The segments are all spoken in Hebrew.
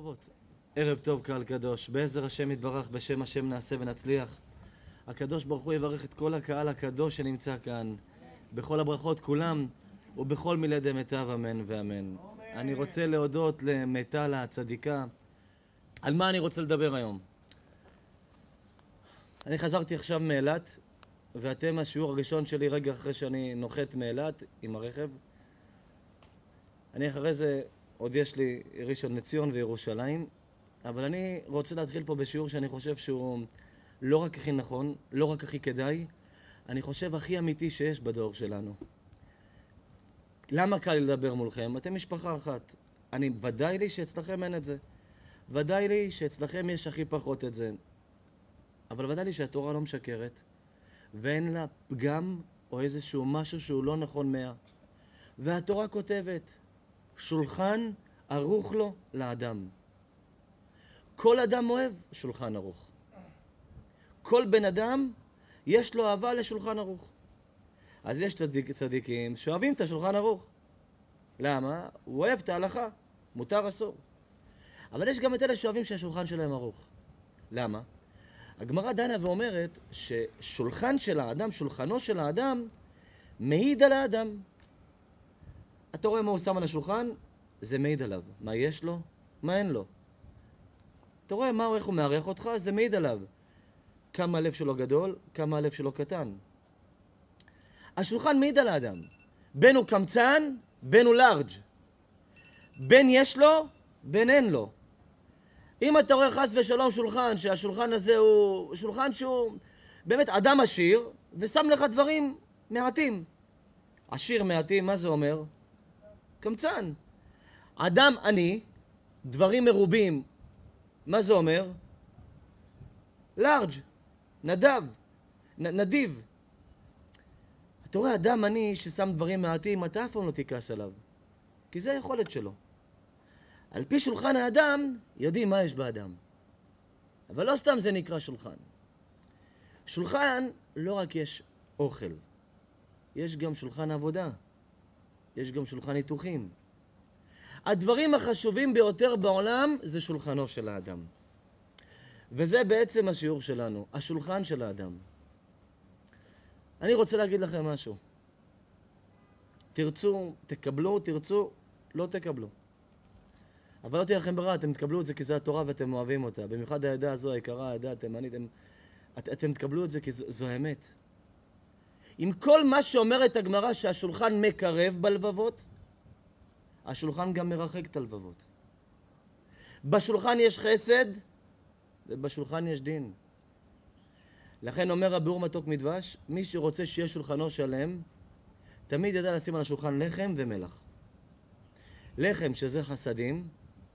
ברחובות. ערב טוב קהל קדוש, בעזר השם יתברך, בשם השם נעשה ונצליח. הקדוש ברוך הוא יברך את כל הקהל הקדוש שנמצא כאן, בכל הברכות כולם ובכל מילי דמיטב, אמן ואמן. אני רוצה להודות למיטל הצדיקה. על מה אני רוצה לדבר היום? אני חזרתי עכשיו מאילת, ואתם השיעור הראשון שלי רגע אחרי שאני נוחת מאילת עם הרכב. אני אחרי זה, עוד יש לי ראשון לציון וירושלים, אבל אני רוצה להתחיל פה בשיעור שאני חושב שהוא לא רק הכי נכון, לא רק הכי כדאי, אני חושב הכי אמיתי שיש בדור שלנו. למה קל לי לדבר מולכם? אתם משפחה אחת. ודאי לי שאצלכם אין את זה. ודאי לי שאצלכם יש הכי פחות את זה. אבל ודאי לי שהתורה לא משקרת, ואין לה פגם או איזשהו משהו שהוא לא נכון 100. והתורה כותבת, שולחן ערוך לו לאדם. כל אדם אוהב שולחן ערוך. כל בן אדם יש לו אהבה לשולחן ערוך. אז יש צדיקים שאוהבים את השולחן ערוך. למה? הוא אוהב את ההלכה, מותר אסור. אבל יש גם את אלה שאוהבים שהשולחן שלהם ערוך. למה? הגמרא דנה ואומרת ששולחן של האדם, שולחנו של האדם, מעיד על האדם. אתה רואה מה הוא שם על השולחן? זה מעיד עליו. מה יש לו? מה אין לו? אתה רואה מה, איך הוא מערך אותך? זה מעיד עליו. כמה הלב שלו גדול, כמה הלב שלו קטן. השולחן מעיד על האדם. בין הוא קמצן, בין הוא לארג'. בין יש לו, בין אין לו. אם אתה רואה חס ושלום שולחן, שהשולחן הזה הוא שולחן שהוא באמת אדם עשיר, ושם לך דברים מעטים. עשיר מעטים, מה זה אומר? קמצן. אדם עני, דברים מרובים, מה זה אומר? לארג', נדיב. אתה רואה אדם עני ששם דברים מעטים, אתה אף פעם לא תיכעס עליו. כי זה היכולת שלו. על פי שולחן האדם, יודעים מה יש באדם. אבל לא סתם זה נקרא שולחן. שולחן, לא רק יש אוכל. יש גם שולחן עבודה. יש גם שולחן ניתוחים. הדברים החשובים ביותר בעולם זה שולחנו של האדם. וזה בעצם השיעור שלנו, השולחן של האדם. אני רוצה להגיד לכם משהו. תרצו, תקבלו, תרצו, לא תקבלו. אבל לא תהיה לכם ברירה, אתם תקבלו את זה כי זה התורה ואתם אוהבים אותה. במיוחד העדה הזו, היקרה, העדה התימנית, אתם תקבלו את זה כי זו האמת. עם כל מה שאומרת הגמרא שהשולחן מקרב בלבבות, השולחן גם מרחק את הלבבות. בשולחן יש חסד, ובשולחן יש דין. לכן אומר הביאור מתוק מדבש, מי שרוצה שיהיה שולחנו שלם, תמיד ידע לשים על השולחן לחם ומלח. לחם שזה חסדים,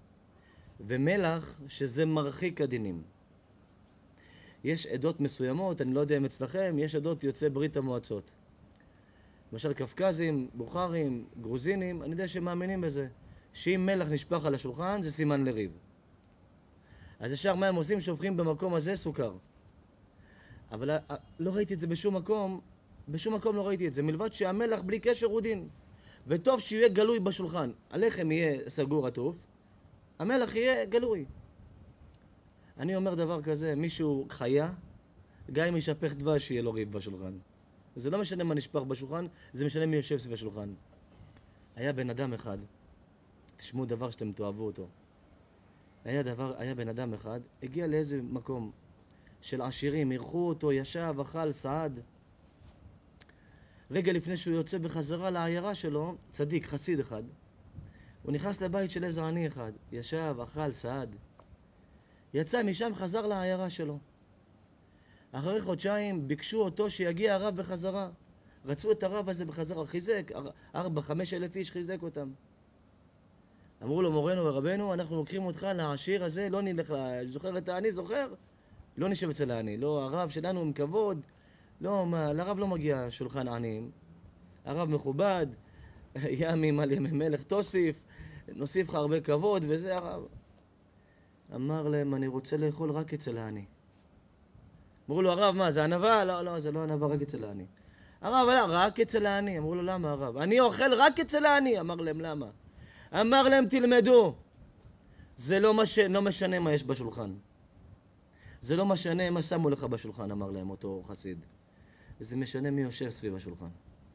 ומלח שזה מרחיק הדינים. יש עדות מסוימות, אני לא יודע אם אצלכם, יש עדות יוצאי ברית המועצות. למשל קפקזים, בוכרים, גרוזינים, אני יודע שמאמינים בזה. שאם מלח נשפך על השולחן, זה סימן לריב. אז ישר מה הם עושים? שופכים במקום הזה סוכר. אבל לא ראיתי את זה בשום מקום לא ראיתי את זה, מלבד שהמלח בלי קשר הוא דין. וטוב שיהיה גלוי בשולחן. הלחם יהיה סגור עטוף, המלח יהיה גלוי. אני אומר דבר כזה, מישהו חיה, גם אם ישפך דבש שיהיה לו ריב בשולחן. זה לא משנה מה נשפך בשולחן, זה משנה מי יושב סביב השולחן. היה בן אדם אחד, תשמעו דבר שאתם תאהבו אותו. היה בן אדם אחד, הגיע לאיזה מקום של עשירים, אירחו אותו, ישב, אכל, סעד. רגע לפני שהוא יוצא בחזרה לעיירה שלו, צדיק, חסיד אחד, הוא נכנס לבית של איזה עני אחד, ישב, אכל, סעד. יצא משם, חזר לעיירה שלו. אחרי חודשיים ביקשו אותו שיגיע הרב בחזרה. רצו את הרב הזה בחזרה, חיזק, 4-5 אלף איש חיזק אותם. אמרו לו, מורנו ורבנו, אנחנו לוקחים אותך לעשיר הזה, לא נלך, זוכר את העני, זוכר? לא נשב אצל העני, לא, הרב שלנו עם כבוד, לא, לרב לא מגיע שולחן עניים. הרב מכובד, ימים על ימי מלך תוסיף, נוסיף לך הרבה כבוד, וזה הרב. אמר להם, אני רוצה לאכול רק אצל העני. אמרו לו, הרב, מה, זה ענווה? לא, זה לא ענווה, רק אצל העני. הרב, רק אצל העני. אמרו לו, למה הרב? אני אוכל רק אצל העני. אמר להם, למה? אמר להם, תלמדו. זה לא משנה מה יש בשולחן. זה לא משנה מה שמו לך בשולחן, אמר להם אותו חסיד. זה משנה מי יושב סביב השולחן.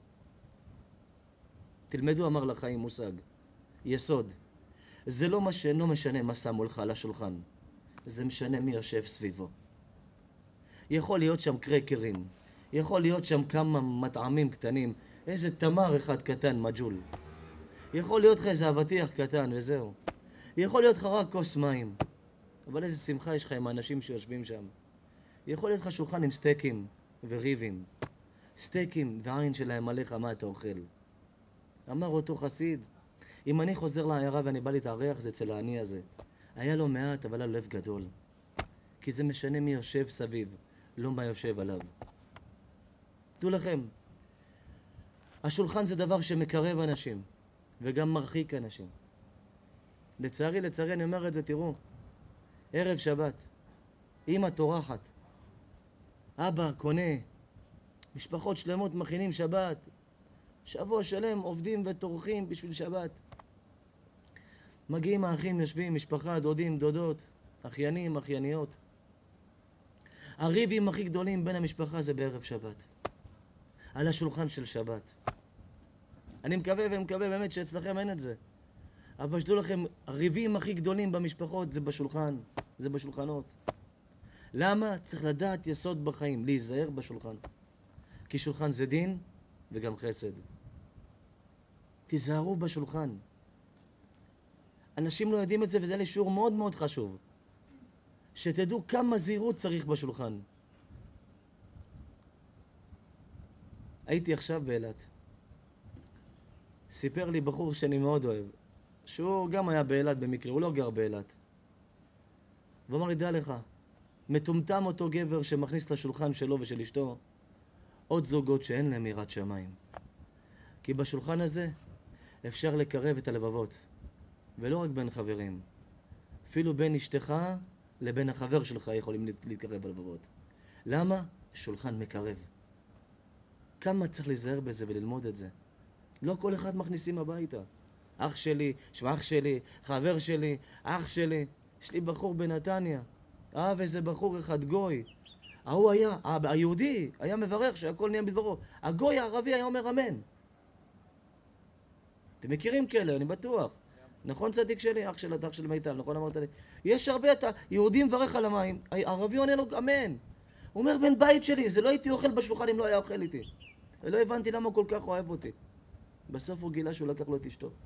תלמדו, אמר לחיים, מושג, יסוד. זה לא משנה מה שמו לך על השולחן. זה משנה מי יושב סביבו. יכול להיות שם קרקרים, יכול להיות שם כמה מטעמים קטנים, איזה תמר אחד קטן, מג'ול. יכול להיות לך איזה אבטיח קטן וזהו. יכול להיות לך רק כוס מים. אבל איזה שמחה יש לך עם האנשים שיושבים שם. יכול להיות לך שולחן עם סטייקים וריבים. סטייקים ועין שלהם עליך, מה אתה אוכל? אמר אותו חסיד, אם אני חוזר לעיירה ואני בא להתארח, זה אצל העני הזה. היה לו מעט, אבל היה לו לב גדול. כי זה משנה מי יושב סביב, לא מה יושב עליו. תדעו לכם, השולחן זה דבר שמקרב אנשים, וגם מרחיק אנשים. לצערי, אני אומר את זה, תראו, ערב שבת, אמא טורחת, אבא קונה, משפחות שלמות מכינים שבת, שבוע שלם עובדים וטורחים בשביל שבת. מגיעים האחים, יושבים, משפחה, דודים, דודות, אחיינים, אחייניות. הריבים הכי גדולים בין המשפחה זה בערב שבת. על השולחן של שבת. אני מקווה באמת שאצלכם אין את זה. אבל שתדעו לכם, הריבים הכי גדולים במשפחות זה בשולחן, זה בשולחנות. למה? צריך לדעת יסוד בחיים, להיזהר בשולחן. כי שולחן זה דין וגם חסד. תיזהרו בשולחן. אנשים לא יודעים את זה, וזה לשיעור מאוד מאוד חשוב. שתדעו כמה זהירות צריך בשולחן. הייתי עכשיו באילת. סיפר לי בחור שאני מאוד אוהב, שהוא גם היה באילת במקרה, הוא לא גר באילת. והוא אמר לי, דע לך, מטומטם אותו גבר שמכניס לשולחן שלו ושל אשתו עוד זוגות שאין להם יראת שמיים. כי בשולחן הזה אפשר לקרב את הלבבות, ולא רק בין חברים. אפילו בין אשתך לבין החבר שלך יכולים להתקרב הלבבות. למה? שולחן מקרב. כמה צריך להיזהר בזה וללמוד את זה. לא כל אחד מכניסים הביתה. אח שלי, אח שלי, חבר שלי, אח שלי. יש לי בחור בנתניה. איזה בחור אחד, גוי. ההוא היה, היהודי היה מברך שהכל נהיה בדברו. הגוי הערבי היה אומר אמן. אתם מכירים כאלה, אני בטוח. נכון צדיק שלי? אח של מיטל, נכון אמרת לי? יש הרבה, אתה יהודי מברך על המים, הערבי עונה לו אמן. הוא אומר, בן בית שלי, זה לא הייתי אוכל בשולחן אם לא היה אוכל איתי. ולא הבנתי למה הוא כל כך אוהב אותי. בסוף הוא גילה שהוא לקח לו את אשתו. הוא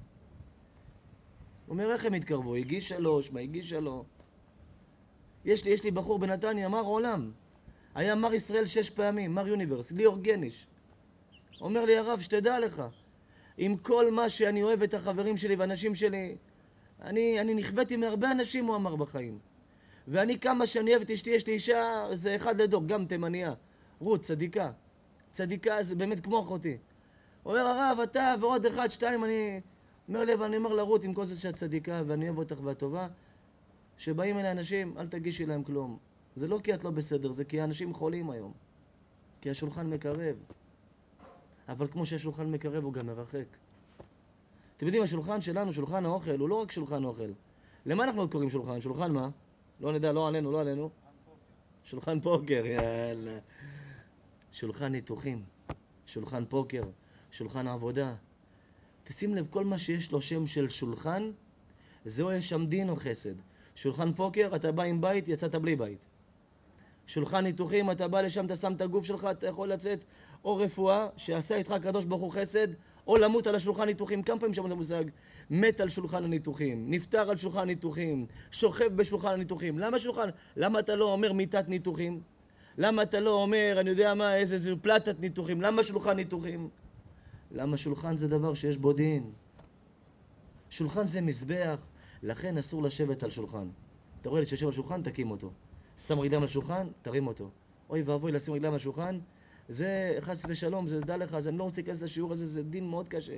אומר, איך הם התקרבו? הגיש 3, מה הגיש 3? יש לי בחור בנתניה, מר עולם. היה מר ישראל 6 פעמים, מר יוניברס, ליאור גניש. אומר לי, הרב, שתדע לך, עם כל מה שאני אוהב את החברים שלי ואנשים שלי, אני נכוויתי מהרבה אנשים, הוא אמר, בחיים. ואני כמה שאני אוהב את אשתי, יש לי אישה, זה אחד לדור, גם תימניה. רות, צדיקה. צדיקה זה באמת כמו אחותי. הוא אומר, הרב, אתה ועוד 1, 2, אני אומר לי, אבל אני אומר לרות, עם כל זה שאת צדיקה ואני אוהב אותך והטובה, שבאים אליי אנשים, אל תגישי להם כלום. זה לא כי את לא בסדר, זה כי האנשים חולים היום. כי השולחן מקרב. אבל כמו שהשולחן מקרב, הוא גם מרחק. אתם יודעים, השולחן שלנו, שולחן האוכל, הוא לא רק שולחן אוכל. למה אנחנו עוד קוראים שולחן? שולחן מה? לא נדע, לא עלינו, לא עלינו. שולחן פוקר, יאללה. שולחן ניתוחים, שולחן פוקר, שולחן עבודה. תשים לב, כל מה שיש לו שם של שולחן, זהו יש שם דין או חסד. שולחן פוקר, אתה בא עם בית, יצאת בלי בית. שולחן ניתוחים, אתה בא לשם, אתה שם את הגוף שלך, אתה יכול לצאת או רפואה, שעשה איתך הקדוש ברוך הוא חסד, או למות על השולחן ניתוחים. כמה פעמים שמעת המושג? מת על שולחן הניתוחים, נפטר על שולחן הניתוחים, שוכב בשולחן הניתוחים. למה שולחן? למה אתה לא אומר מיטת ניתוחים? למה אתה לא אומר, אני יודע מה, איזה פלטת ניתוחים? למה שולחן ניתוחים? למה שולחן זה דבר שיש בו דין? שולחן זה מזבח, לכן אסור לשבת על שולחן. אתה רואה לי שיושב על שולחן, תקים אותו. שם רגליים על שולחן, תרים אותו. אוי ואבוי לשים רגליים על שולחן, זה חס ושלום, זה דע לך, אז אני לא רוצה להיכנס לשיעור הזה, זה דין מאוד קשה.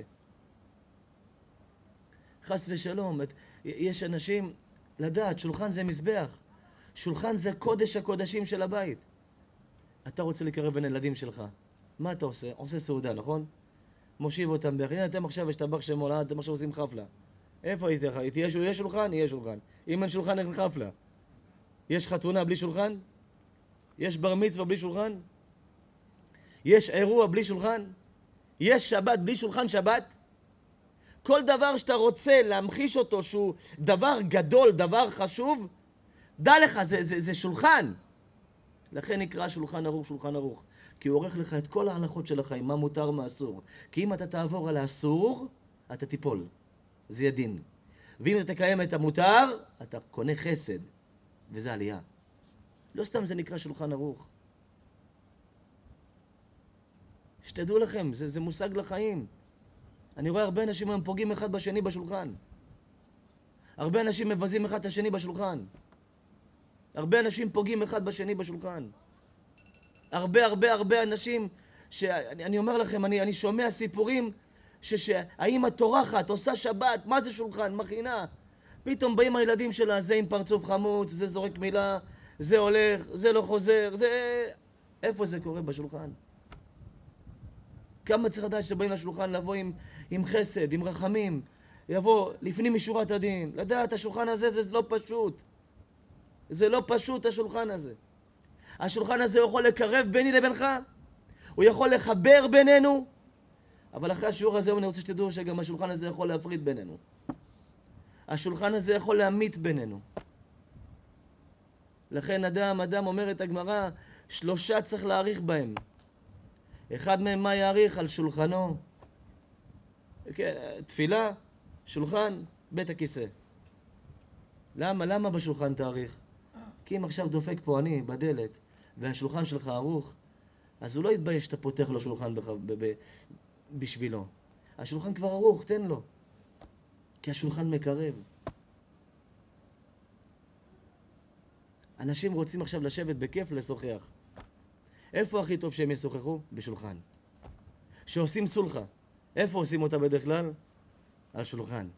חס ושלום, יש אנשים לדעת, שולחן זה מזבח. שולחן זה קודש הקודשים של הבית. אתה רוצה לקרב בין הילדים שלך. מה אתה עושה? עושה סעודה, נכון? מושיב אותם ביחד. הנה, אתם עכשיו השתבח שם עולה, אתם עכשיו עושים חפלה. איפה יש שולחן? יהיה שולחן. אם אין שולחן, אין חפלה. יש חתונה בלי שולחן? יש בר מצווה בלי שולחן? יש אירוע בלי שולחן? יש שבת בלי שולחן שבת? כל דבר שאתה רוצה להמחיש אותו שהוא דבר גדול, דבר חשוב, דע לך, זה שולחן. לכן נקרא שולחן ערוך, שולחן ערוך. כי הוא עורך לך את כל ההלכות של החיים, מה מותר, מה אסור. כי אם אתה תעבור על האסור, אתה תיפול. זה יהיה דין. ואם אתה תקיים את המותר, אתה קונה חסד. וזה עלייה. לא סתם זה נקרא שולחן ערוך. שתדעו לכם, זה מושג לחיים. אני רואה הרבה אנשים היום פוגעים אחד בשני בשולחן. הרבה אנשים מבזים אחד את השני בשולחן. הרבה אנשים פוגעים אחד בשני בשולחן. הרבה אנשים שאני אומר לכם, אני שומע סיפורים שהאמא טורחת, עושה שבת, מה זה שולחן? מכינה. פתאום באים הילדים שלה, זה עם פרצוף חמוץ, זה זורק מילה, זה הולך, זה לא חוזר, זה... איפה זה קורה בשולחן? כמה צריך לדעת שבאים לשולחן לבוא עם חסד, עם רחמים, יבוא לפנים משורת הדין, לדעת השולחן הזה זה לא פשוט. זה לא פשוט השולחן הזה. השולחן הזה הוא יכול לקרב ביני לבינך, הוא יכול לחבר בינינו, אבל אחרי השיעור הזה אני רוצה שתדעו שגם השולחן הזה יכול להפריד בינינו. השולחן הזה יכול להמית בינינו. לכן אדם אומרת הגמרא, 3 צריך להאריך בהם. אחד מהם מה יאריך? על שולחנו. תפילה, שולחן, בית הכיסא. למה בשולחן תאריך? כי אם עכשיו דופק פה אני בדלת והשולחן שלך ערוך, אז הוא לא יתבייש שאתה פותח לו שולחן בשבילו. השולחן כבר ערוך, תן לו. כי השולחן מקרב. אנשים רוצים עכשיו לשבת בכיף לשוחח. איפה הכי טוב שהם ישוחחו? בשולחן. שעושים סולחה. איפה עושים אותה בדרך כלל? על שולחן.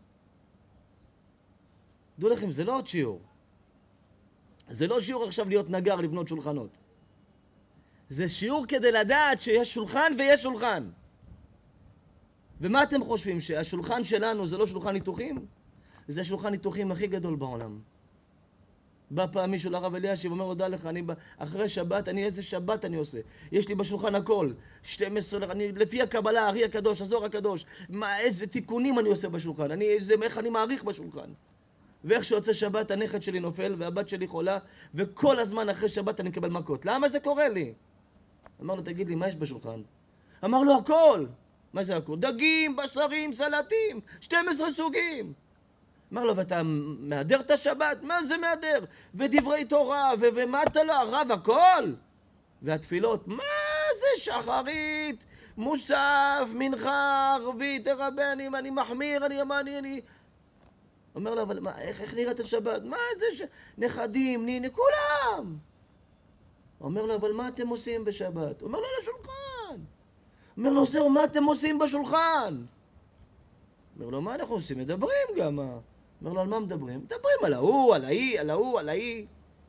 דעו לכם, זה לא עוד שיעור. זה לא שיעור עכשיו להיות נגר, לבנות שולחנות. זה שיעור כדי לדעת שיש שולחן ויש שולחן. ומה אתם חושבים? שהשולחן שלנו זה לא שולחן ניתוחים? זה השולחן ניתוחים הכי גדול בעולם. בא פעם מישהו לרב אלישיב ואומר, הודע לך, אחרי שבת, איזה שבת אני עושה? יש לי בשולחן הכל. 12, לפי הקבלה, הארי הקדוש, הזוהר הקדוש. איזה תיקונים אני עושה בשולחן? איך אני מעריך בשולחן? ואיך שיוצא שבת, הנכד שלי נופל, והבת שלי חולה, וכל הזמן אחרי שבת אני מקבל מכות. למה זה קורה לי? אמר לו, תגיד לי, מה יש בשולחן? אמר לו, הכל. מה זה הכל? דגים, בשרים, סלטים, 12 סוגים. אמר לו, ואתה מהדר את השבת? מה זה מהדר? ודברי תורה, ומה אתה לא, הרב, הכל? והתפילות, מה זה שחרית, מוסף, מנחה, ערבית, רבנים, אני מחמיר, אני... אומר לו, אבל מה, איך נראית השבת? מה זה נכדים, כולם! אומר לו, אבל מה אתם עושים בשבת? אומר לו, על השולחן. אומר לו, זהו, מה אתם עושים בשולחן? אומר לו, מה אנחנו עושים? מדברים גם. אומר לו, על מה מדברים? מדברים על ההוא, על ההיא, על ההוא, על ההיא.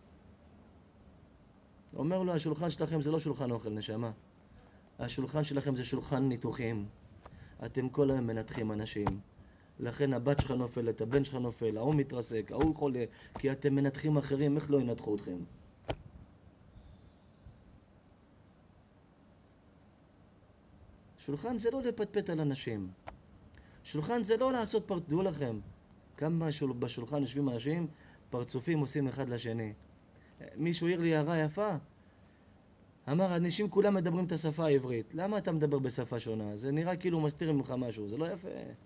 אומר לו, השולחן שלכם זה לא שולחן אוכל, נשמה. השולחן שלכם זה שולחן ניתוחים. אתם כל היום מנתחים אנשים. לכן הבת שלך נופלת, הבן שלך נופל, ההוא מתרסק, ההוא חולה, כי אתם מנתחים אחרים, איך לא ינתחו אתכם? שולחן זה לא לפטפט על אנשים. שולחן זה לא לעשות דעו לכם. כמה בשולחן יושבים אנשים, פרצופים עושים אחד לשני. מישהו העיר לי הערה יפה. אמר, אנשים כולם מדברים את השפה העברית. למה אתה מדבר בשפה שונה? זה נראה כאילו מסתיר ממך משהו, זה לא יפה.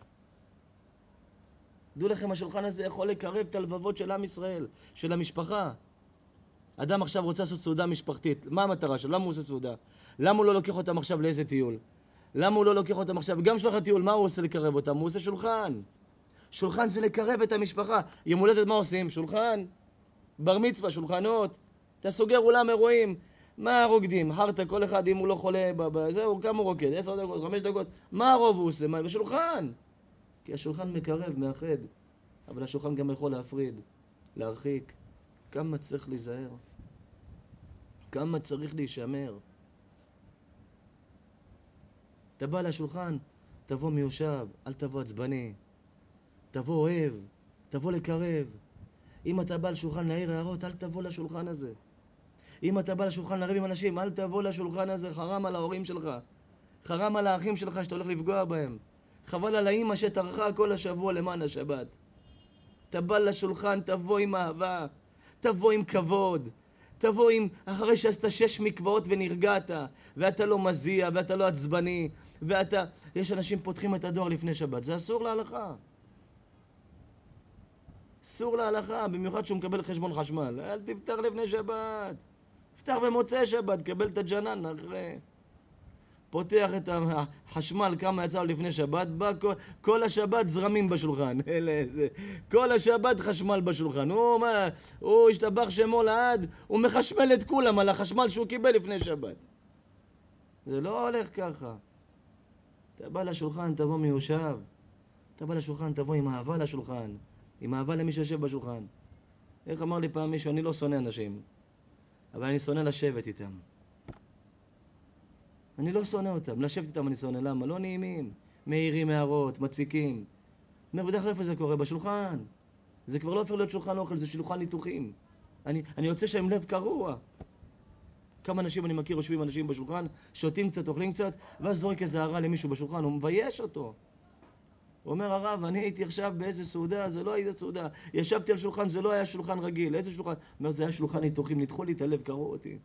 דעו לכם, השולחן הזה יכול לקרב את הלבבות של עם ישראל, של המשפחה. אדם עכשיו רוצה לעשות סעודה משפחתית. מה המטרה שלו? למה הוא עושה סעודה? למה הוא לא לוקח אותם עכשיו לאיזה טיול? למה הוא לא לוקח אותם עכשיו? גם שלוח הטיול, מה הוא עושה לקרב אותם? הוא עושה שולחן. שולחן זה לקרב את המשפחה. יום הולדת מה עושים? שולחן. בר מצווה, שולחנות. אתה סוגר אולם אירועים. מה רוקדים? חרטה, כל אחד אם הוא לא חולה, זהו, כמה הוא רוקד? 10 דקות, 5 דקות. מה הרוב הוא עושה? בשולחן. כי השולחן מקרב, מאחד. אבל השולחן גם יכול להפריד, להרחיק. כמה צריך להיזהר. כמה צריך להישמר. אתה בא לשולחן, תבוא מיושב, אל תבוא עצבני. תבוא אוהב, תבוא לקרב. אם אתה בא לשולחן להעיר הערות, אל תבוא לשולחן הזה. אם אתה בא לשולחן לריב עם אנשים, אל תבוא לשולחן הזה, חרם על ההורים שלך. חרם על האחים שלך שאתה הולך לפגוע בהם. חבל על האמא שטרחה כל השבוע למען השבת. אתה בא לשולחן, תבוא עם אהבה, תבוא עם כבוד, תבוא עם, אחרי שעשת 6 מקוואות ונרגעת, ואתה לא מזיע, ואתה לא עצבני, ואתה, יש אנשים פותחים את הדואר לפני שבת, זה אסור להלכה. אסור להלכה, במיוחד שהוא מקבל חשבון חשמל. אל תפתח לפני שבת, תפתח במוצאי שבת, קבל את הג'נן אחרי. פותח את החשמל כמה יצא לפני שבת, בא כל השבת זרמים בשולחן. כל השבת חשמל בשולחן. הוא השתבח שמו לעד, הוא מחשמל את כולם על החשמל שהוא קיבל לפני שבת. זה לא הולך ככה. אתה בא לשולחן, תבוא מיושב. אתה בא לשולחן, תבוא עם אהבה לשולחן. עם אהבה למי שיושב בשולחן. איך אמר לי פעם מישהו, אני לא שונא אנשים, אבל אני שונא לשבת איתם. אני לא שונא אותם, לשבת איתם אני שונא. למה? לא נעימים, מעירים הערות, מציקים. אומר, בדרך כלל איפה זה קורה? בשולחן. זה כבר לא הופך להיות שולחן אוכל, זה שולחן ניתוחים. אני יוצא שם לב קרוע. כמה אנשים אני מכיר, יושבים אנשים בשולחן, שותים קצת, אוכלים קצת, ואז זורק איזה הערה למישהו בשולחן, הוא מבייש אותו. הוא אומר, הרב, אני הייתי עכשיו באיזה סעודה, זה לא הייתה סעודה. ישבתי על שולחן, זה לא היה שולחן רגיל. איזה שולחן? הוא אומר, זה היה שולחן ניתוחים, ניתחו לי את הלב, קראו אותי.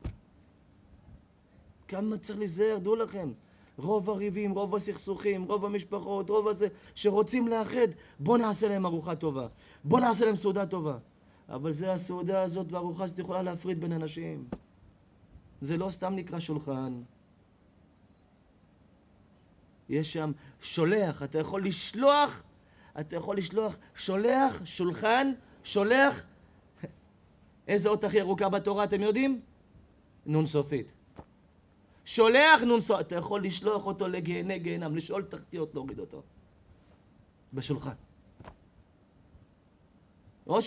כמה צריך להיזהר, דעו לכם. רוב הריבים, רוב הסכסוכים, רוב המשפחות, רוב הזה שרוצים לאחד, בוא נעשה להם ארוחה טובה. בוא נעשה להם סעודה טובה. אבל זה הסעודה הזאת והארוחה הזאת יכולה להפריד בין אנשים. זה לא סתם נקרא שולחן. יש שם שולח, אתה יכול לשלוח, שולח, שולחן, שולח. איזה אות הכי ארוכה בתורה, אתם יודעים? נון סופית. שולח נון סופית. אתה יכול לשלוח אותו לגיהנם, לשאול תחתיות, להוריד אותו. בשולחן. או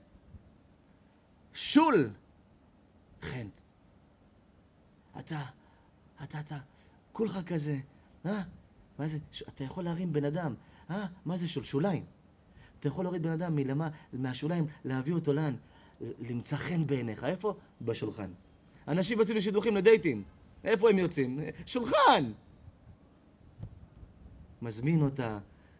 שול. חן. אתה, כולך כזה, מה זה? אתה יכול להרים בן אדם, מה זה שוליים? אתה יכול להוריד בן אדם מהשוליים, להביא אותו לאן? למצא חן בעיניך. איפה? בשולחן. אנשים יוצאים לשידוכים לדייטים. איפה הם יוצאים? שולחן! מזמין אותה.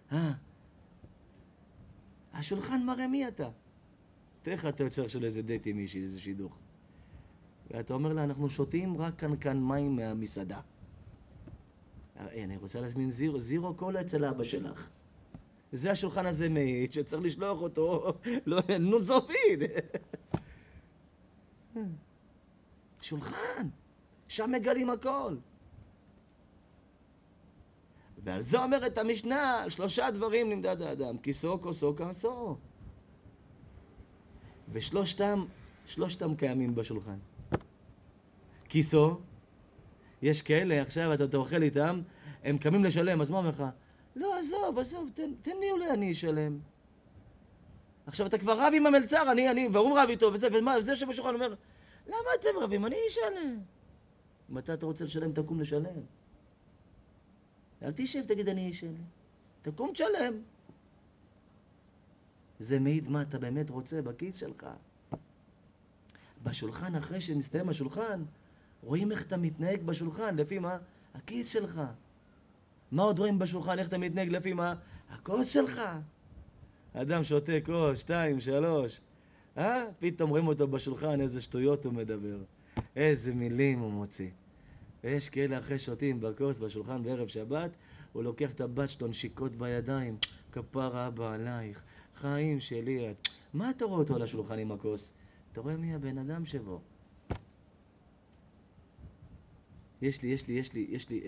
השולחן מראה מי אתה. תראה איך אתה יוצר של איזה דייט עם מישהי, איזה שידוך. ואתה אומר לה, אנחנו שותים רק כאן מים מהמסעדה. אני רוצה להזמין זירו קולה אצל אבא שלך. זה השולחן הזה מעיד שצריך לשלוח אותו, נון סופית. שולחן, שם מגלים הכל. ועל זה אומרת המשנה, 3 דברים נמדד האדם, כיסו, כוסו, כעסו. ושלושתם קיימים בשולחן. כיסו, יש כאלה, עכשיו אתה אוכל איתם, הם קמים לשלם, אז מה אומר לך? לא, עזוב, תן לי אולי אני אשלם. עכשיו אתה כבר רב עם המלצר, והוא רב איתו, וזה שבשולחן אומר, למה אתם רבים? אני אשלם. מתי אתה רוצה לשלם, תקום לשלם. אל תשב, תגיד אני אשלם. תקום תשלם. זה מעיד מה אתה באמת רוצה בכיס שלך. בשולחן, אחרי שנסתיים השולחן, רואים איך אתה מתנהג בשולחן, לפי מה? הכיס שלך. מה עוד רואים בשולחן, איך אתה מתנהג לפי מה? הכוס שלך. אדם שותה כוס, 2, 3. פתאום רואים אותו בשולחן, איזה שטויות הוא מדבר. איזה מילים הוא מוציא. ויש כאלה אחרי שותים בכוס בשולחן בערב שבת, הוא לוקח את הבת שלו נשיקות בידיים. כפרה אבא עלייך, חיים שלי. מה אתה רואה אותו על השולחן עם הכוס? אתה רואה מי הבן אדם שבו. יש לי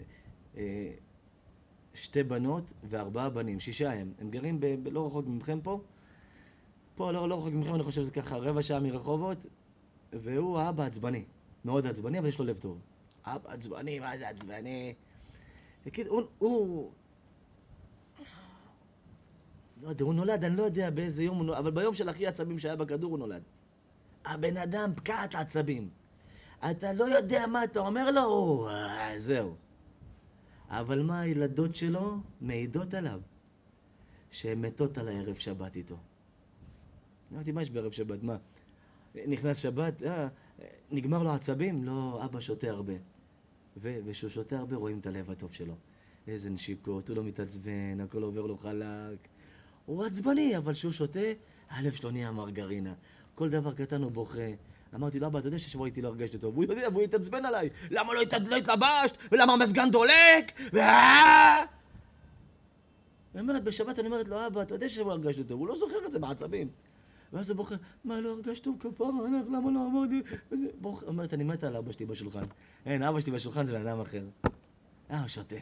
2 בנות ו4 בנים, 6 הם. הם גרים לא רחוק ממכם פה. פה לא רחוק ממכם, אני חושב שזה ככה 15 שעה מרחובות. והוא האבא עצבני. מאוד עצבני, אבל יש לו לב טוב. אבא עצבני, מה זה עצבני? הוא לא יודע, הוא נולד, אני לא יודע באיזה יום הוא נולד, אבל ביום של הכי עצבים שהיה בכדור הוא נולד. הבן אדם פקעת עצבים. אתה לא יודע מה אתה אומר לו, זהו. אבל מה הילדות שלו מעידות עליו? שהן מתות על הערב שבת איתו. אמרתי, מה יש בערב שבת? מה? נכנס שבת, נגמר לו עצבים? לא, אבא שותה הרבה. וכשהוא שותה הרבה רואים את הלב הטוב שלו. איזה נשיקות, הוא לא מתעצבן, הכל עובר לו חלק. הוא עצבני, אבל כשהוא שותה, הלב שלו נהיה מרגרינה. כל דבר קטן הוא בוכה. אמרתי לו, אבא, אתה יודע ששבוע איתי לא הרגשתי טוב. הוא יודע, והוא התעצבן עליי. למה לא התלבשת? ולמה המזגן דולק? היא אומרת, בשבת אני אומרת לו, אבא, אתה יודע ששבוע הרגשתי טוב. הוא לא זוכר את זה בעצבים. ואז הוא בוכה, מה, לא הרגשת טוב כפרה, למה לא אמרתי? אומרת, אני מתה על אבא שלי בשולחן. אין, אבא שלי בשולחן זה בן אדם אחר. הוא שותה.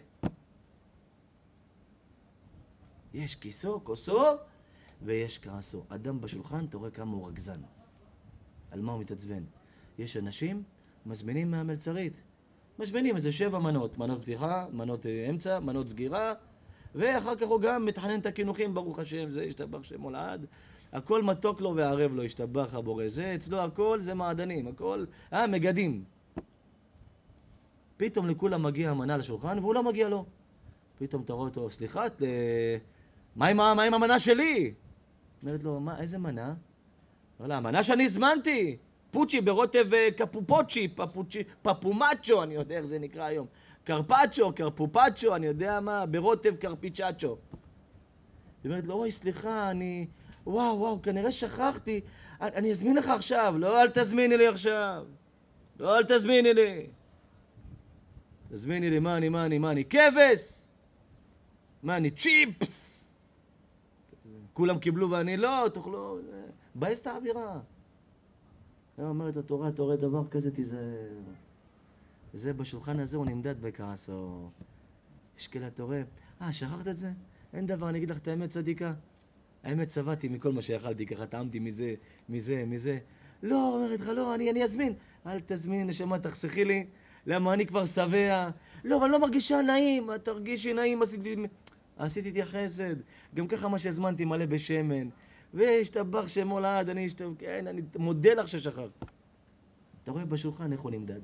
יש כוסו, ויש כעסו. אדם בשולחן, אתה רואה כמה הוא רגזן. על מה הוא מתעצבן. יש אנשים, מזמינים מהמלצרית. מזמינים איזה 7 מנות. מנות פתיחה, מנות אמצע, מנות סגירה, ואחר כך הוא גם מתחנן את הכינוחים, ברוך השם, זה ישתבח שם מולד. הכל מתוק לו וערב לו, ישתבח הבורא. זה אצלו הכל זה מעדנים, הכל, מגדים. פתאום לכולם מגיע המנה לשולחן, והוא לא מגיע לו. פתאום אתה רואה אותו, סליחה, מה עם המנה שלי? אומרת לו, מה, איזה מנה? אומר לה, המנה שאני הזמנתי. פוצ'י ברוטב קפופוצ'י, פפומאצ'ו, אני יודע איך זה נקרא היום. קרפצ'ו, קרפופצ'ו, אני יודע מה, ברוטב קרפיצ'אצ'ו. היא אומרת לו, אוי, סליחה, וואו, כנראה שכחתי. אני אזמין לך עכשיו. לא, אל תזמיני לי עכשיו. לא, אל תזמיני לי. תזמיני לי, מה אני? כבש! מה אני? צ'יפס! כולם קיבלו ואני לא, תאכלו... בייס את האווירה. אומרת התורה, אתה רואה דבר כזה, תיזהר. זה בשולחן הזה הוא נמדד בכעסו. יש כאלה, אתה רואה, שכחת את זה? אין דבר, אני אגיד לך את האמת צדיקה. האמת צבעתי מכל מה שיכלתי, ככה טעמתי מזה. לא, אומרת לך, לא, אני אזמין. אל תזמין, נשמה, תחסכי לי. למה אני כבר שבע. לא, אבל אני לא מרגישה נעים. תרגישי נעים, עשיתי איתי חסד. גם ככה מה שהזמנתי מלא בשמן. והשתבח שמו לעד, אני מודה לך ששכחת. אתה רואה בשולחן איך הוא נמדד.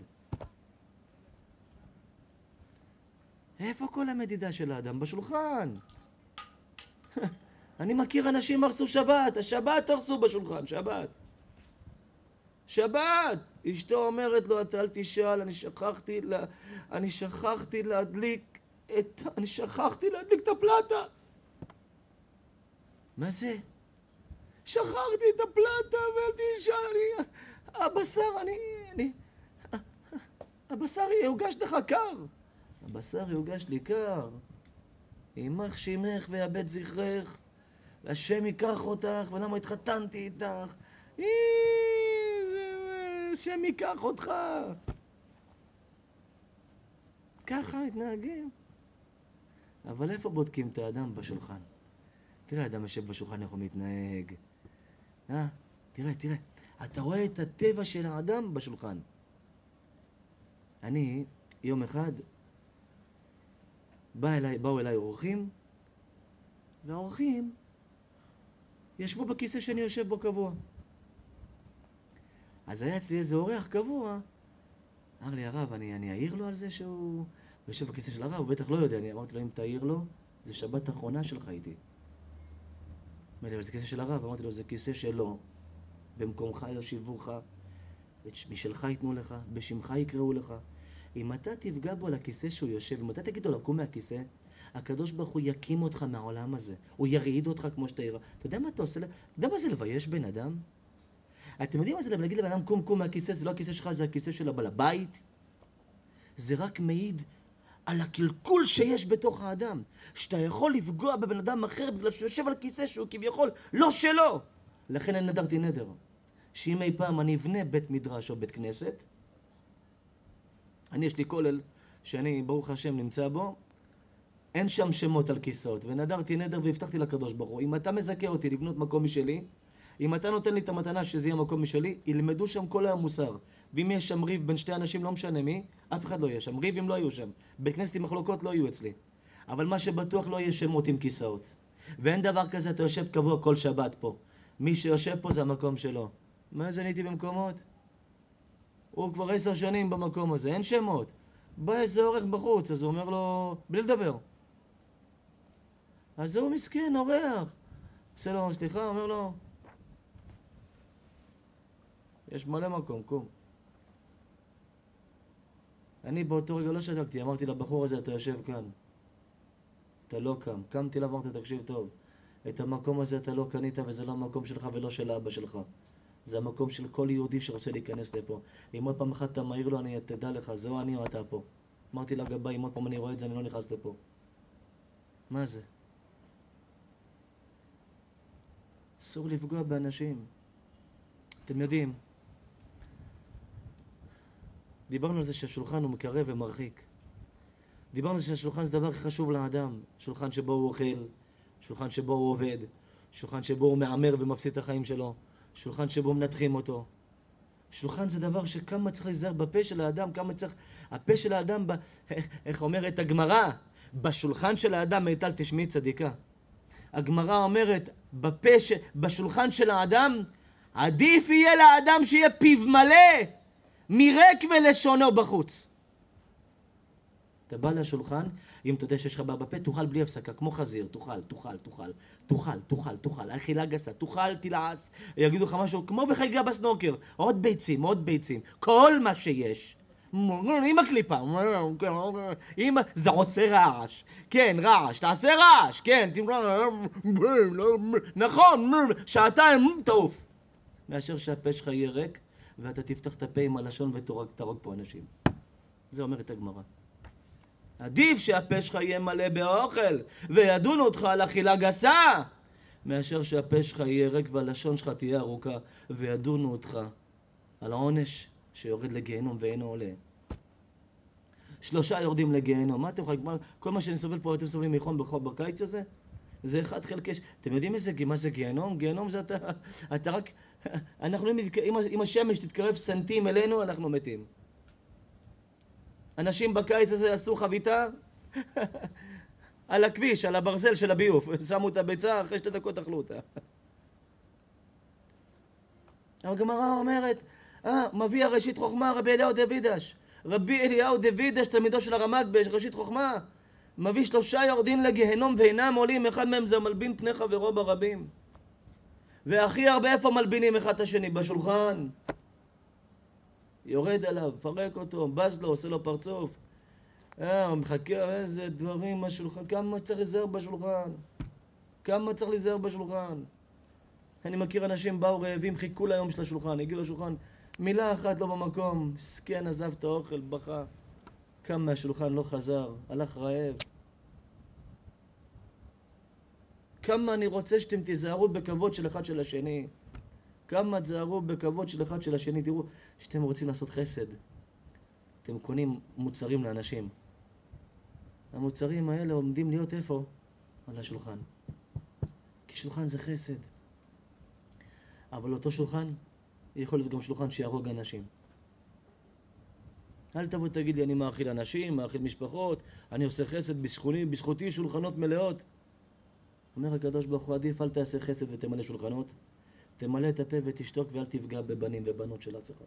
איפה כל המדידה של האדם? בשולחן. אני מכיר אנשים הרסו שבת, השבת הרסו בשולחן, שבת. אשתו אומרת לו, אתה אל תשאל, אני שכחתי להדליק את הפלטה. מה זה? שכחתי את הפלטה ואל תשאל, הבשר יוגש לך קר. הבשר יוגש לי קר. ימח שמך ויאבד זכרך. השם ייקח אותך, ולמה התחתנתי איתך? השם ייקח אותך. ככה מתנהגים. אבל איפה בודקים את האדם בשולחן? תראה, האדם יושב בשולחן איך הוא מתנהג. תראה. אתה רואה את הטבע של האדם בשולחן. אני, יום אחד, באו אליי אורחים, והאורחים ישבו בכיסא שאני יושב בו קבוע. אז היה אצלי איזה אורח קבוע, אמר לי, הרב, אני אעיר לו על זה שהוא יושב בכיסא של הרב, הוא בטח לא יודע. אני אמרתי לו, אם תעיר לו, זה שבת האחרונה שלך איתי. אמרתי לו, זה כיסא של הרב, אמרתי לו, זה כיסא שלו, במקומך יושיבוך, משלך ייתנו לך, בשמך יקראו לך. אם אתה תפגע בו לכיסא שהוא יושב, אם אתה תגיד לו לקום מהכיסא, הקדוש ברוך הוא יקים אותך מהעולם הזה. הוא ירעיד אותך כמו שאתה יראה. אתה יודע מה אתה עושה? אתה יודע מה זה לבייש בן אדם? אתם יודעים מה זה להגיד לבן אדם, קום מהכיסא, זה לא הכיסא שלך, זה הכיסא של הבעל הבית? זה רק מעיד על הקלקול שיש בתוך האדם. שאתה יכול לפגוע בבן אדם אחר בגלל שהוא יושב על כיסא שהוא כביכול לא שלו. לכן אני נדרתי נדר. שאם אי פעם אני אבנה בית מדרש או בית כנסת, יש לי כולל שאני, ברוך השם, נמצא בו, אין שם שמות על כיסאות, ונדרתי נדר והבטחתי לקדוש ברוך הוא, אם אתה מזכה אותי לבנות מקום משלי, אם אתה נותן לי את המתנה שזה יהיה מקום משלי, ילמדו שם כל היום מוסר. ואם יש שם ריב בין שתי אנשים, לא משנה מי, אף אחד לא יהיה שם. ריבים לא יהיו שם. בית כנסת עם מחלוקות לא יהיו אצלי. אבל מה שבטוח לא יהיה שמות עם כיסאות. ואין דבר כזה, אתה יושב קבוע כל שבת פה. מי שיושב פה זה המקום שלו. מה זה נהייתי במקומות? הוא כבר 10 שנים במקום הזה, אין שמות. בא איזה עורך בחוץ, אז הוא אומר לו, בלי לדבר. אז הוא מסכן, אורח. עושה לו, סליחה, אומר לו, יש מלא מקום, קום. אני באותו רגע לא שתקתי, אמרתי לבחור הזה, אתה יושב כאן. אתה לא קם. קמתי לה, אמרתי, תקשיב טוב. את המקום הזה אתה לא קנית, וזה לא המקום שלך ולא של אבא שלך. זה המקום של כל יהודי שרוצה להיכנס לפה. אם עוד פעם אחת אתה מעיר לו, אני תדע לך, זהו אני או אתה פה. אמרתי לגבי, אם עוד פעם אני רואה את זה, אני לא נכנס לפה. מה זה? אסור לפגוע באנשים. אתם יודעים, דיברנו על זה שהשולחן הוא מקרב ומרחיק. דיברנו על זה שהשולחן זה דבר הכי חשוב לאדם. שולחן שבו הוא אוכל, שולחן שבו הוא עובד, שולחן שבו הוא מעמר ומפסיד את החיים שלו, שולחן שבו מנתחים אותו. שולחן זה דבר שכמה צריך להיזהר בפה של האדם, כמה צריך... הפה של האדם, איך אומרת הגמרא? בשולחן של האדם, מיטל תשמעי צדיקה. הגמרא אומרת, בשולחן של האדם, עדיף יהיה לאדם שיהיה פיו מלא, מריק ולשונו בחוץ. אתה בא לשולחן, אם אתה יודע שיש לך בפה, תאכל בלי הפסקה, כמו חזיר, תאכל, אכילה גסה, תאכל, תלעס, יגידו לך משהו, כמו בחגיגה בסנוקר, עוד ביצים, כל מה שיש. עם הקליפה, זה עושה רעש, כן, רעש, תעשה רעש, כן, נכון, שעתיים, תעוף. מאשר שהפה שלך יהיה ריק, ואתה תפתח את הפה עם הלשון ותרוג פה אנשים. זה אומרת הגמרא. עדיף שהפה שלך יהיה מלא באוכל, וידונו אותך על אכילה גסה, מאשר שהפה שלך יהיה ריק והלשון שלך תהיה ארוכה, וידונו אותך על העונש שיורד לגיהנום ואינו עולה. 3 יורדים לגיהנום. מה אתם יכולים? כל מה שאני סובל פה, אתם סובלים מחום בקיץ הזה? זה 1 חלקי... אתם יודעים מה זה גיהנום? גיהנום זה אתה רק... אנחנו אם השמש תתקרב סנטים אלינו, אנחנו מתים. אנשים בקיץ הזה עשו חביתה על הכביש, על הברזל של הביוף. שמו את הביצה, אחרי 2 דקות אכלו אותה. הגמרא אומרת, מביא הראשית חוכמה רבי אליהו דוידש. רבי אליהו דוידש, תלמידו של הרמ"ג בראשית חוכמה, מביא 3 יורדים לגיהנום ואינם עולים, אחד מהם זה מלבין פני חברו ברבים. והכי הרבה איפה מלבינים אחד את השני? בשולחן. יורד עליו, פרק אותו, בז לו, עושה לו פרצוף. מחכה, איזה דברים בשולחן, כמה צריך להיזהר בשולחן. כמה צריך להיזהר בשולחן. אני מכיר אנשים באו רעבים, חיכו ליום של השולחן, הגיעו לשולחן, מילה אחת לא במקום, סכן, עזב את האוכל, בכה. קם מהשולחן, לא חזר, הלך רעב. כמה אני רוצה שאתם תיזהרו בכבוד של אחד של השני. כמה תזהרו בכבוד של אחד של השני. תראו, שאתם רוצים לעשות חסד. אתם קונים מוצרים לאנשים. המוצרים האלה עומדים להיות איפה? על השולחן. כי שולחן זה חסד. אבל אותו שולחן, יכול להיות גם שולחן שיהרוג אנשים. אל תבוא תגיד לי, אני מאכיל אנשים, מאכיל משפחות, אני עושה חסד בזכותי שולחנות מלאות. אומר הקדוש ברוך הוא, עדיף אל תעשה חסד ותמלא שולחנות, תמלא את הפה ותשתוק ואל תפגע בבנים ובנות של אף אחד.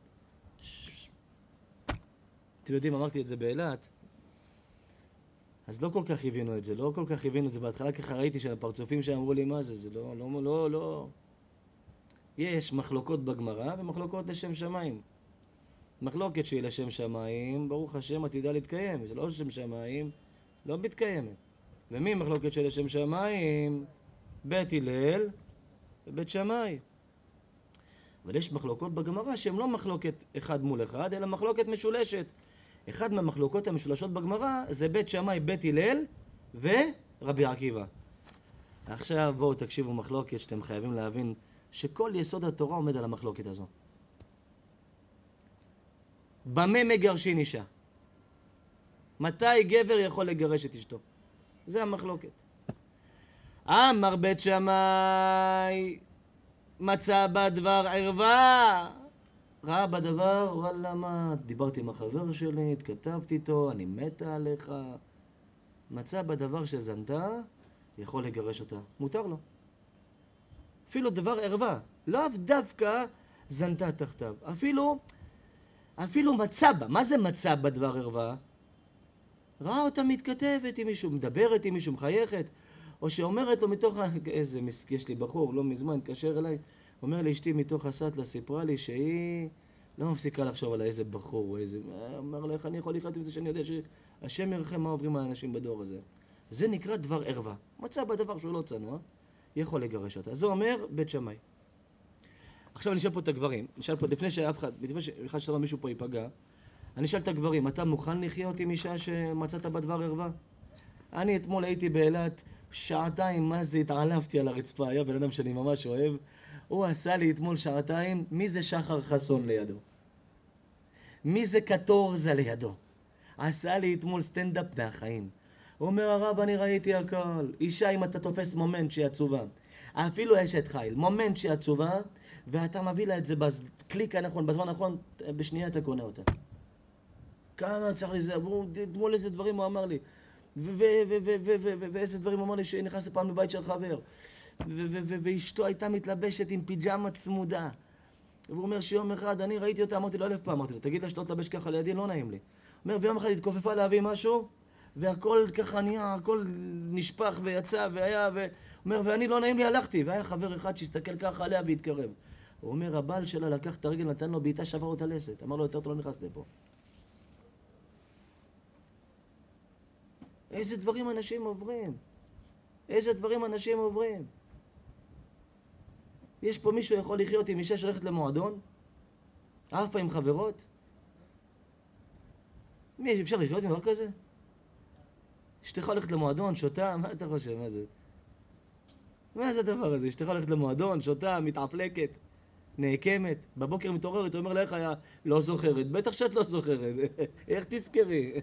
אתם יודעים, אמרתי את זה באילת, אז לא כל כך הבינו את זה, בהתחלה ככה ראיתי שהפרצופים שאמרו לי מה זה, זה לא. יש מחלוקות בגמרא ומחלוקות לשם שמיים. מחלוקת שהיא לשם שמיים, ברוך השם עתידה להתקיים, זה לא לשם שמיים, לא מתקיימת. ומי מחלוקת של לשם שמיים? בית הלל ובית שמאי. אבל יש מחלוקות בגמרא שהן לא מחלוקת אחד מול אחד, אלא מחלוקת משולשת. אחד מהמחלוקות המשולשות בגמרא זה בית שמאי, בית הלל ורבי עקיבא. עכשיו בואו תקשיבו מחלוקת שאתם חייבים להבין שכל יסוד התורה עומד על המחלוקת הזו. במה מגרשין אישה? מתי גבר יכול לגרש את אשתו? זה המחלוקת. אמר בית שמאי, מצא בדבר ערווה. ראה בדבר, וואלה מה, דיברתי עם החבר שלי, התכתבתי איתו, אני מתה עליך. מצא בדבר שזנתה, יכול לגרש אותה. מותר לו. אפילו דבר ערווה, לאו דווקא זנתה תחתיו. אפילו מצא בה. מה זה מצא בדבר ערווה? ראה אותה מתכתבת עם מישהו, מדברת עם מישהו, מחייכת. או שאומרת לו מתוך, יש לי בחור, לא מזמן, התקשר אליי, אומר לי, אשתי מתוך הסטלה סיפרה לי שהיא לא מפסיקה לחשוב על איזה בחור, איזה... אומר לה, איך אני יכול לחיות עם זה שאני יודע שהשם ירחם מה עוברים האנשים בדור הזה. זה נקרא דבר ערווה. מצא בדבר שהוא לא צנוע, יכול לגרש אותה. זה אומר בית שמאי. עכשיו אני אשאל פה את הגברים, נשאל פה, לפני שלא מישהו פה ייפגע, אני אשאל את הגברים, אתה מוכן לחיות עם אישה שמצאת בדבר ערווה? אני אתמול הייתי באילת, שעתיים, מה זה התעלפתי על הרצפה, היה בן אדם שאני ממש אוהב, הוא עשה לי אתמול שעתיים, מי זה שחר חסון לידו? מי זה קטורזה לידו? עשה לי אתמול סטנדאפ מהחיים. הוא אומר, הרב, אני ראיתי הכל. אישה, אם אתה תופס מומנט שהיא עצובה, אפילו אשת חיל, מומנט שהיא עצובה, ואתה מביא לה את זה בקליק הנכון, בזמן הנכון, בשנייה אתה קונה אותה. כמה צריך לזה? אתמול איזה דברים הוא אמר לי. ואיזה דברים הוא אמר לי שנכנס פעם לבית של חבר. ואשתו הייתה מתלבשת עם פיג'מה צמודה. והוא אומר שיום אחד, אני ראיתי אותה, אמרתי לו 1000 פעם, אמרתי לו, תגיד לה שאתה תלבש ככה לידי, לא נעים לי. הוא אומר, ויום אחד התכופפה להביא משהו, והכל ככה נהיה, הכל נשפך ויצא והיה, הוא אומר, ואני לא נעים לי, הלכתי, והיה חבר אחד שהסתכל ככה עליה והתקרב. הוא אומר, הבעל שלה לקח את הרגל, נתן לו בעיטה, שבר אותה לסת. אמר לו, יותר טוב לא נכנס לפה. איזה דברים אנשים עוברים. איזה דברים אנשים עוברים. יש פה מישהו יכול לחיות עם אישה שהולכת למועדון? עפה עם חברות? מי, אפשר לחיות עם דבר כזה? אשתך הולכת למועדון, שותה, מה אתה חושב? מה זה? מה זה הדבר הזה? אשתך הולכת למועדון, שותה, מתעפלקת, נעקמת, בבוקר מתעוררת, אומר לה איך היה? לא זוכרת. בטח שאת לא זוכרת. איך תזכרי?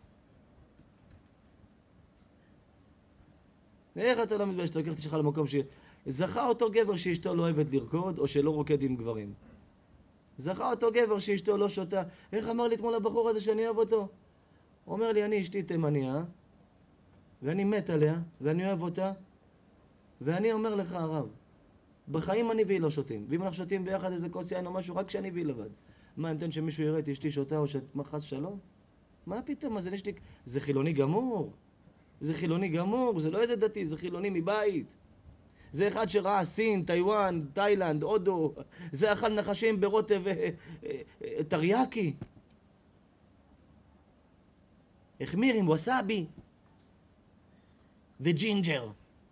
איך אתה לא מתבייש? אתה לוקח את אשתך למקום זכה אותו גבר שאשתו לא אוהבת לרקוד, או שלא רוקד עם גברים. זכה אותו גבר שאשתו לא שותה. איך אמר לי אתמול הבחור הזה שאני אוהב אותו? הוא אומר לי, אני אשתי תימניה, ואני מת עליה, ואני אוהב אותה, ואני אומר לך, הרב, בחיים אני והיא לא שותים. ואם אנחנו שותים ביחד איזה כוס יין או משהו, רק כשאני והיא לבד. מה, נתן שמישהו יראה את אשתי שותה או חס שלום? מה פתאום? מה זה נשתיק? זה חילוני גמור. זה חילוני גמור, זה לא איזה דתי, זה חילוני מבית. זה אחד שראה סין, טיואן, תאילנד, הודו, זה אכל נחשים ברוטב טריאקי. החמיר עם ווסאבי וג'ינג'ר.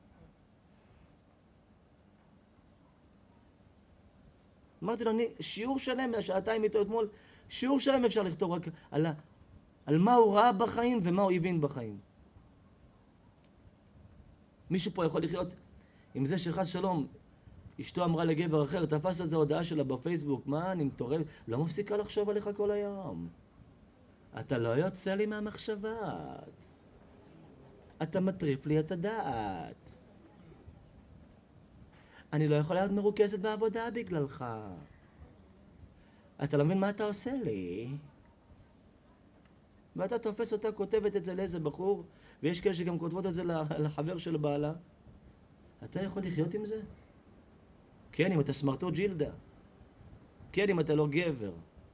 אמרתי לו, שיעור שלם מהשעתיים איתו אתמול, שיעור שלם אפשר לכתוב רק על מה הוא ראה בחיים ומה הוא הבין בחיים. מישהו פה יכול לחיות עם זה שחס שלום, אשתו אמרה לגבר אחר, תפס את זה הודעה שלה בפייסבוק, מה, אני מתעורר, לא מפסיקה לחשוב עליך כל היום. אתה לא יוצא לי מהמחשבה. אתה מטריף לי את הדעת. אני לא יכולה להיות מרוכזת בעבודה בגללך. אתה לא מבין מה אתה עושה לי? ואתה תופס אותה, כותבת את זה לאיזה בחור, ויש כאלה שגם כותבות את זה לחבר של בעלה. אתה יכול לחיות עם זה? כן, אם אתה סמרטו ג'ילדה. כן, אם אתה לא גבר.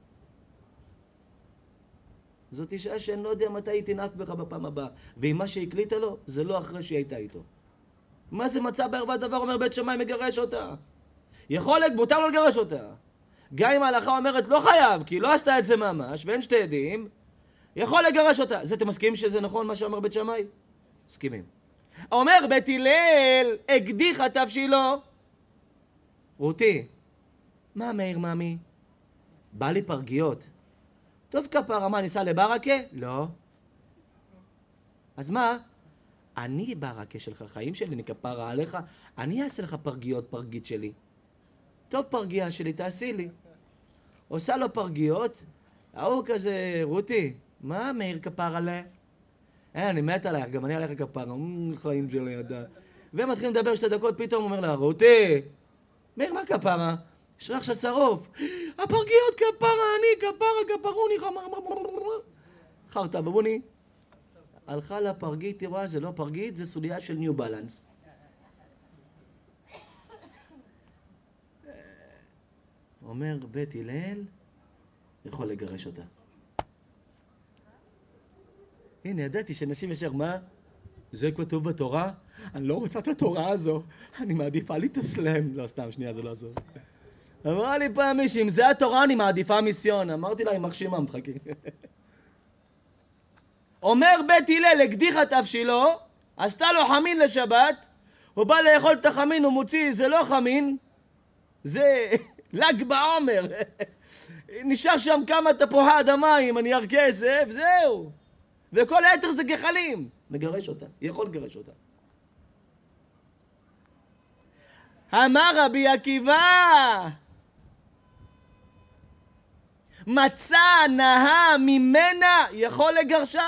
זאת אישה שאני לא יודע מתי היא תנאף בך בפעם הבאה. ואם מה שהקליטה לו, זה לא אחרי שהיא הייתה איתו. מה זה מצא בערווה דבר? אומר בית שמאי מגרש אותה. יכולת, מותר לו לגרש אותה. גם אם ההלכה אומרת לא חייב, כי היא לא עשתה את זה ממש, ואין שתי עדים, יכול לגרש אותה. זה אתם מסכימים שזה נכון מה שאומר בית שמאי? מסכימים. אומר בית הלל, הקדיחה תבשילו. רותי, מה מאיר מאמי? בא לי פרגיות. טוב כפרה, מה, ניסע לברקה? לא. אז מה? אני ברקה שלך, חיים שלי, נכפרה עליך, אני אעשה לך פרגיות, פרגית שלי. טוב פרגייה שלי, תעשי לי. עושה לו פרגיות, ההוא כזה, רותי, מה מאיר כפר עליה? אני מת עלייך, גם אני עליך כפרה, חיים שלי ידע. ומתחילים לדבר 2 דקות, פתאום אומר לה, רותי, מאיר, מה כפרה? יש ריח של שרוף. הפרגיות כפרה, אני כפרוני, חרטה בבוני. הלכה לפרגית, תראו, זה לא פרגית, זה סוליה של ניו בלנס. אומר בית הלל, יכול לגרש אותה. הנה, ידעתי שנשים ישר, מה? זה כתוב בתורה? אני לא רוצה את התורה הזו, אני מעדיפה להתאסלם. לא, סתם, שנייה, זה לא עזור. אמרה לי פעם מישהי, אם זה התורה אני מעדיפה מיסיון. אמרתי לה, היא מחשימה, מחכים. אומר בית הלל, הקדיחה תבשילו, עשתה לו חמין לשבת, הוא בא לאכול את החמין, הוא מוציא, זה לא חמין, זה ל"ג בעומר. נשאר שם כמה תפוחי אדמה עם נייר כסף, זהו. וכל היתר זה גחלים. מגרש אותה, יכול לגרש אותה. אמר רבי עקיבא, מצא נאה ממנה יכול לגרשה.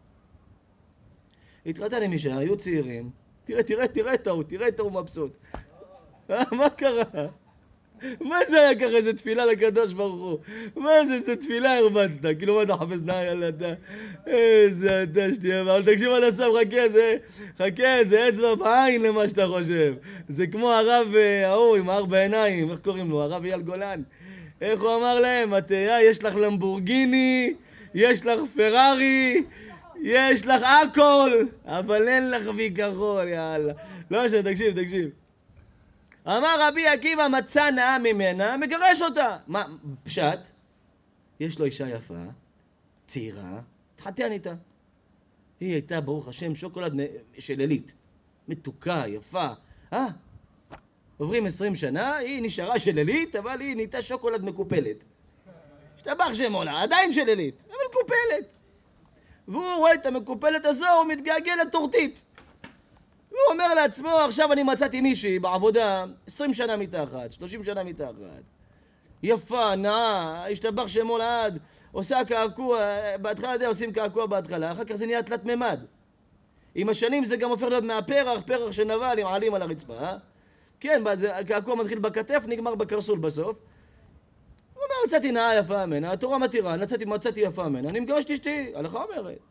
התחתן עם אישה, היו צעירים, תראה את ההוא מבסוט. מה קרה? מה זה היה ככה, איזה תפילה לקדוש ברוך הוא? מה זה, איזה תפילה הרבצת? כאילו מה אתה חפש נאה, יאללה אתה? איזה אתה שתהיה, אבל תקשיב עד הסוף, חכה, זה אצבע בעין למה שאתה חושב. זה כמו הרב ההוא עם 4 עיניים, איך קוראים לו? הרב אייל גולן. איך הוא אמר להם? יש לך למבורגיני, יש לך פרארי, יש לך הכל, אבל אין לך ביכחון, יאללה. לא תקשיב. אמר רבי עקיבא, מצא נאה ממנה, מגרש אותה. מה, פשט? יש לו אישה יפה, צעירה, התחתן איתה. היא הייתה, ברוך השם, שוקולד של עילית. מתוקה, יפה. עוברים 20 שנה, היא נשארה של עילית, אבל היא נהייתה שוקולד מקופלת. השתבח שם עולה, עדיין של עילית, אבל מקופלת. והוא רואה את המקופלת הזו, הוא מתגעגע לטורטית. הוא אומר לעצמו, עכשיו אני מצאתי מישהי בעבודה, 20 שנה מתחת, 30 שנה מתחת. יפה, נאה, השתבח שמו לעד, עושה קעקוע, בהתחלה עושים קעקוע בהתחלה, אחר כך זה נהיה תלת ממד. עם השנים זה גם הופך להיות מהפרח, פרח שנבל עם עלים על הרצפה. כן, הקעקוע מתחיל בכתף, נגמר בקרסול בסוף. הוא אומר, מצאתי נאה יפה ממנה, התורה מתירה, מצאתי יפה ממנה, אני מגרש את אשתי, הלכה אומרת.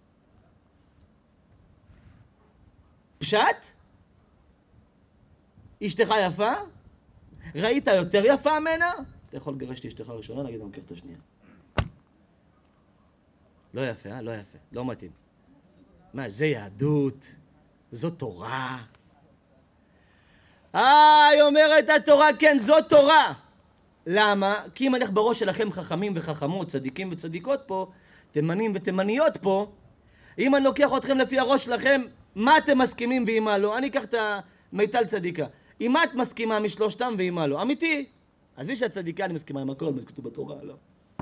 פשט? אשתך יפה? ראית יותר יפה ממנה? אתה יכול לגרש את אשתך הראשונה, נגיד אני לוקח את השנייה. לא יפה, לא יפה, לא מתאים. מה, זה יהדות? זו תורה? היא אומרת התורה, כן, זו תורה. למה? כי אם הלך בראש שלכם חכמים וחכמות, צדיקים וצדיקות פה, תימנים ותימניות פה, אם אני לוקח אתכם לפי הראש שלכם, מה אתם מסכימים ועם מה לא? אני אקח את המיטל צדיקה. עם מה את מסכימה משלושתם ועם מה לא? אמיתי. אז מי שהצדיקה אני מסכימה עם הכל, מה שכתוב בתורה, לא.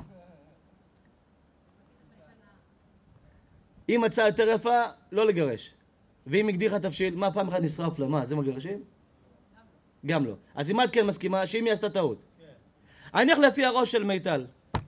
אם מצאה יותר יפה, לא לגרש. ואם הקדיחה תבשיל, מה פעם אחת נשרף לה? מה, זה מגרשים? גם לא. אז אם את כן מסכימה, שאם היא עשתה טעות. אני הולך לפי הראש של מיטל.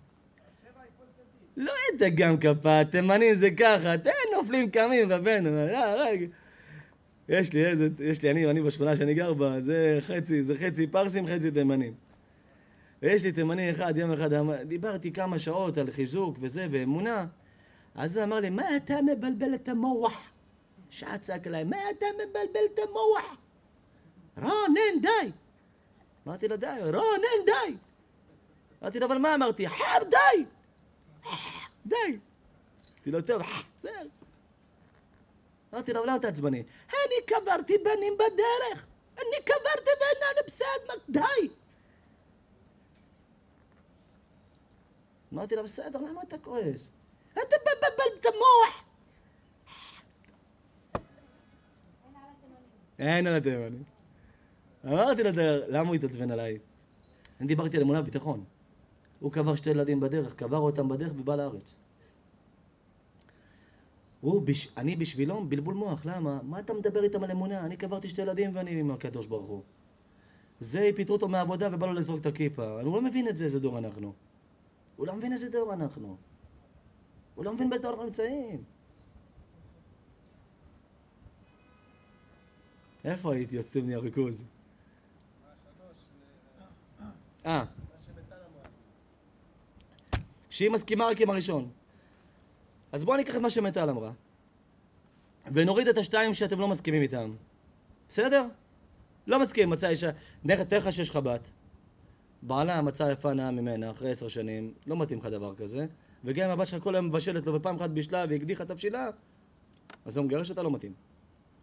לא הייתה גם כפה, תימנים זה ככה, תן נופלים קמים רבנו, רגע. יש לי, אני בשכונה שאני גר בה, זה חצי פרסים, חצי תימנים. ויש לי תימני אחד, יום אחד, דיברתי כמה שעות על חיזוק וזה, ואמונה. אז הוא אמר לי, מה אתה מבלבל את המוח? שעה צעק עליי, מה אתה מבלבל את המוח? רונן, די. אמרתי לו, די, רונן, די. אמרתי לו, אבל מה אמרתי? חר, די. די. אמרתי לו, טוב, בסדר. אמרתי לו, למה אתה עצבני? אני קברתי בנים בדרך. אני קברתי בנים בסדר, די. אמרתי לו, בסדר, למה אתה כועס? אתה מבלבל את המוח. אין על התימנים. אמרתי לו, למה הוא התעצבן עליי? אני דיברתי על אמונה וביטחון. הוא קבר 2 ילדים בדרך, קבר אותם בדרך ובא לארץ. אני בשבילו בלבול מוח, למה? מה אתה מדבר איתם על אמונה? אני קברתי 2 ילדים ואני עם הקדוש ברוך הוא. זה פיתרו אותו מהעבודה ובא לו לזרוק את הכיפה. הוא לא מבין את זה, איזה דור אנחנו. הוא לא מבין איזה דור אנחנו. הוא לא מבין באיזה דור אנחנו נמצאים. איפה הייתי? יוצאים לי הריכוז. שהיא מסכימה רק עם הראשון. אז בואו ניקח את מה שמטל אמרה. ונוריד את השתיים שאתם לא מסכימים איתם. בסדר? לא מסכים, מצא אישה. תאר לך שיש לך בת. בעלה מצא יפה נאה ממנה אחרי 10 שנים. לא מתאים לך דבר כזה. וגם אם הבת שלך כל היום מבשלת לו ופעם אחת בשלה והקדיחה תבשילה, אז הוא מגרש אותה לא מתאים.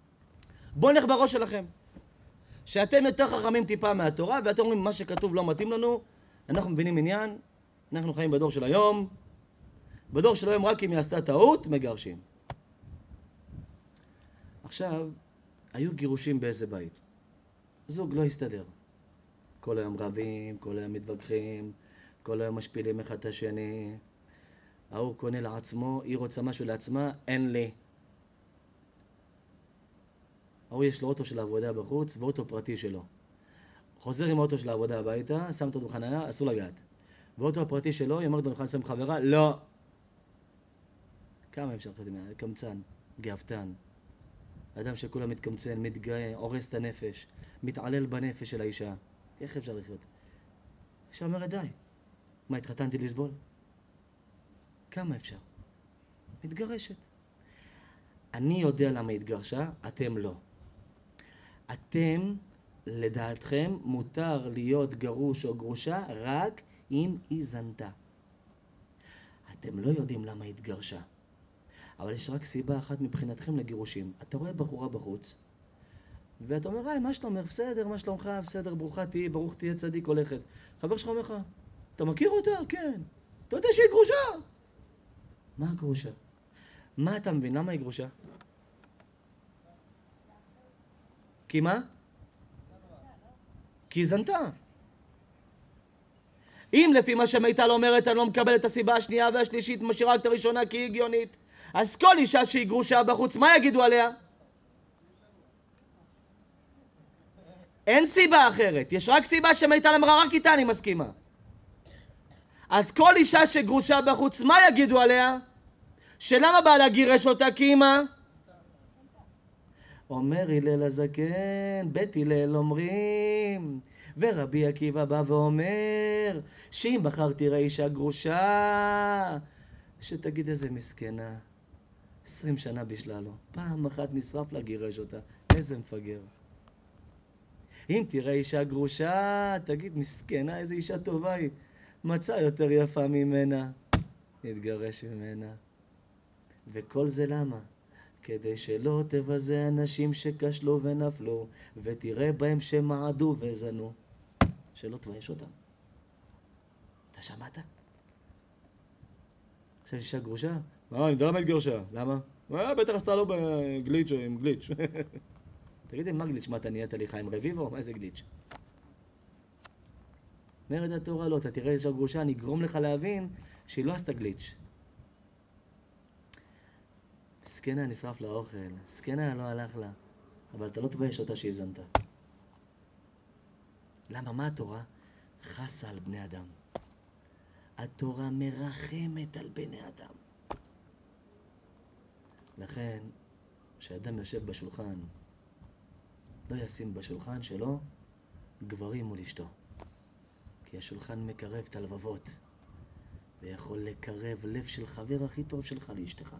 בואו נלך בראש שלכם. שאתם יותר חכמים טיפה מהתורה, ואתם אומרים, מה שכתוב לא מתאים לנו, אנחנו מבינים עניין, אנחנו חיים בדור של היום, בדור של היום רק אם היא עשתה טעות, מגרשים. עכשיו, היו גירושים באיזה בית. זוג לא הסתדר. כל היום רבים, כל היום מתווכחים, כל היום משפילים אחד את השני. ההוא קונה לעצמו, היא רוצה משהו לעצמה, אין לי. ההוא יש לו אוטו של העבודה בחוץ ואוטו פרטי שלו. חוזר עם האוטו של העבודה הביתה, שם אותו בחניה, אסור לגעת. ואוטו הפרטי שלו, היא אומרת לו, אני יכולה לשים חברה? לא. כמה אפשר לחיות עם זה? קמצן, גאוותן. אדם שכולם מתקמצן, מתגאה, הורס את הנפש, מתעלל בנפש של האישה. איך אפשר לחיות? האישה אומרת, די. מה, התחתנתי לסבול? כמה אפשר? מתגרשת. אני יודע למה התגרשה, אתם לא. אתם, לדעתכם, מותר להיות גרוש או גרושה רק אם היא זנתה. אתם לא יודעים למה התגרשה. אבל יש רק סיבה אחת מבחינתכם לגירושים. אתה רואה בחורה בחוץ, ואתה אומר, היי, מה שאתה אומר? בסדר, מה שלומך? בסדר, ברוכה תהי, ברוך תהיה צדיק, הולכת. חבר שלך אומר לך, אתה מכיר אותה? כן. אתה יודע שהיא גרושה. מה הגרושה? מה אתה מבין? למה היא גרושה? כי מה? כי היא זנתה. אם לפי מה שמיטל אומרת, אני לא מקבל את הסיבה השנייה והשלישית, משאירה את הראשונה כי היא הגיונית, אז כל אישה שהיא גרושה בחוץ, מה יגידו עליה? אין סיבה אחרת. יש רק סיבה שמיטל אמרה, רק איתה אני מסכימה. אז כל אישה שגרושה בחוץ, מה יגידו עליה? שלמה בא להגירש אותה? כי מה? אומר הלל הזקן, בית הלל אומרים, ורבי עקיבא בא ואומר, שאם בחר תראה אישה גרושה, שתגיד איזה מסכנה, 20 שנה בשלה לו, פעם אחת נשרף להגירש אותה, איזה מפגר. אם תראה אישה גרושה, תגיד מסכנה, איזה אישה טובה היא, מצא יותר יפה ממנה, נתגרש ממנה. וכל זה למה? כדי שלא תבזה אנשים שכשלו ונפלו, ותראה בהם שמעדו וזנו. שלא תבייש אותם. אתה שמעת? עכשיו אישה גרושה? אני יודע למה התגרשה. למה? בטח עשתה לו בגליץ' או עם גליץ'. תגידי, מה גליץ'? מה, אתה נהיית לי חיים רביבו? מה זה גליץ'? אומרת התורה, לא, אתה תראה אישה גרושה, אני אגרום לך להבין שהיא לא עשתה גליץ'. סקנה נשרף לאוכל, סקנה לא הלך לה, אבל אתה לא תבייש אותה שהיא זנתה. למה? מה התורה? חסה על בני אדם. התורה מרחמת על בני אדם. לכן, כשאדם יושב בשולחן, לא ישים בשולחן שלו גברים מול אשתו. כי השולחן מקרב את הלבבות, ויכול לקרב לב של חבר הכי טוב שלך לאשתך.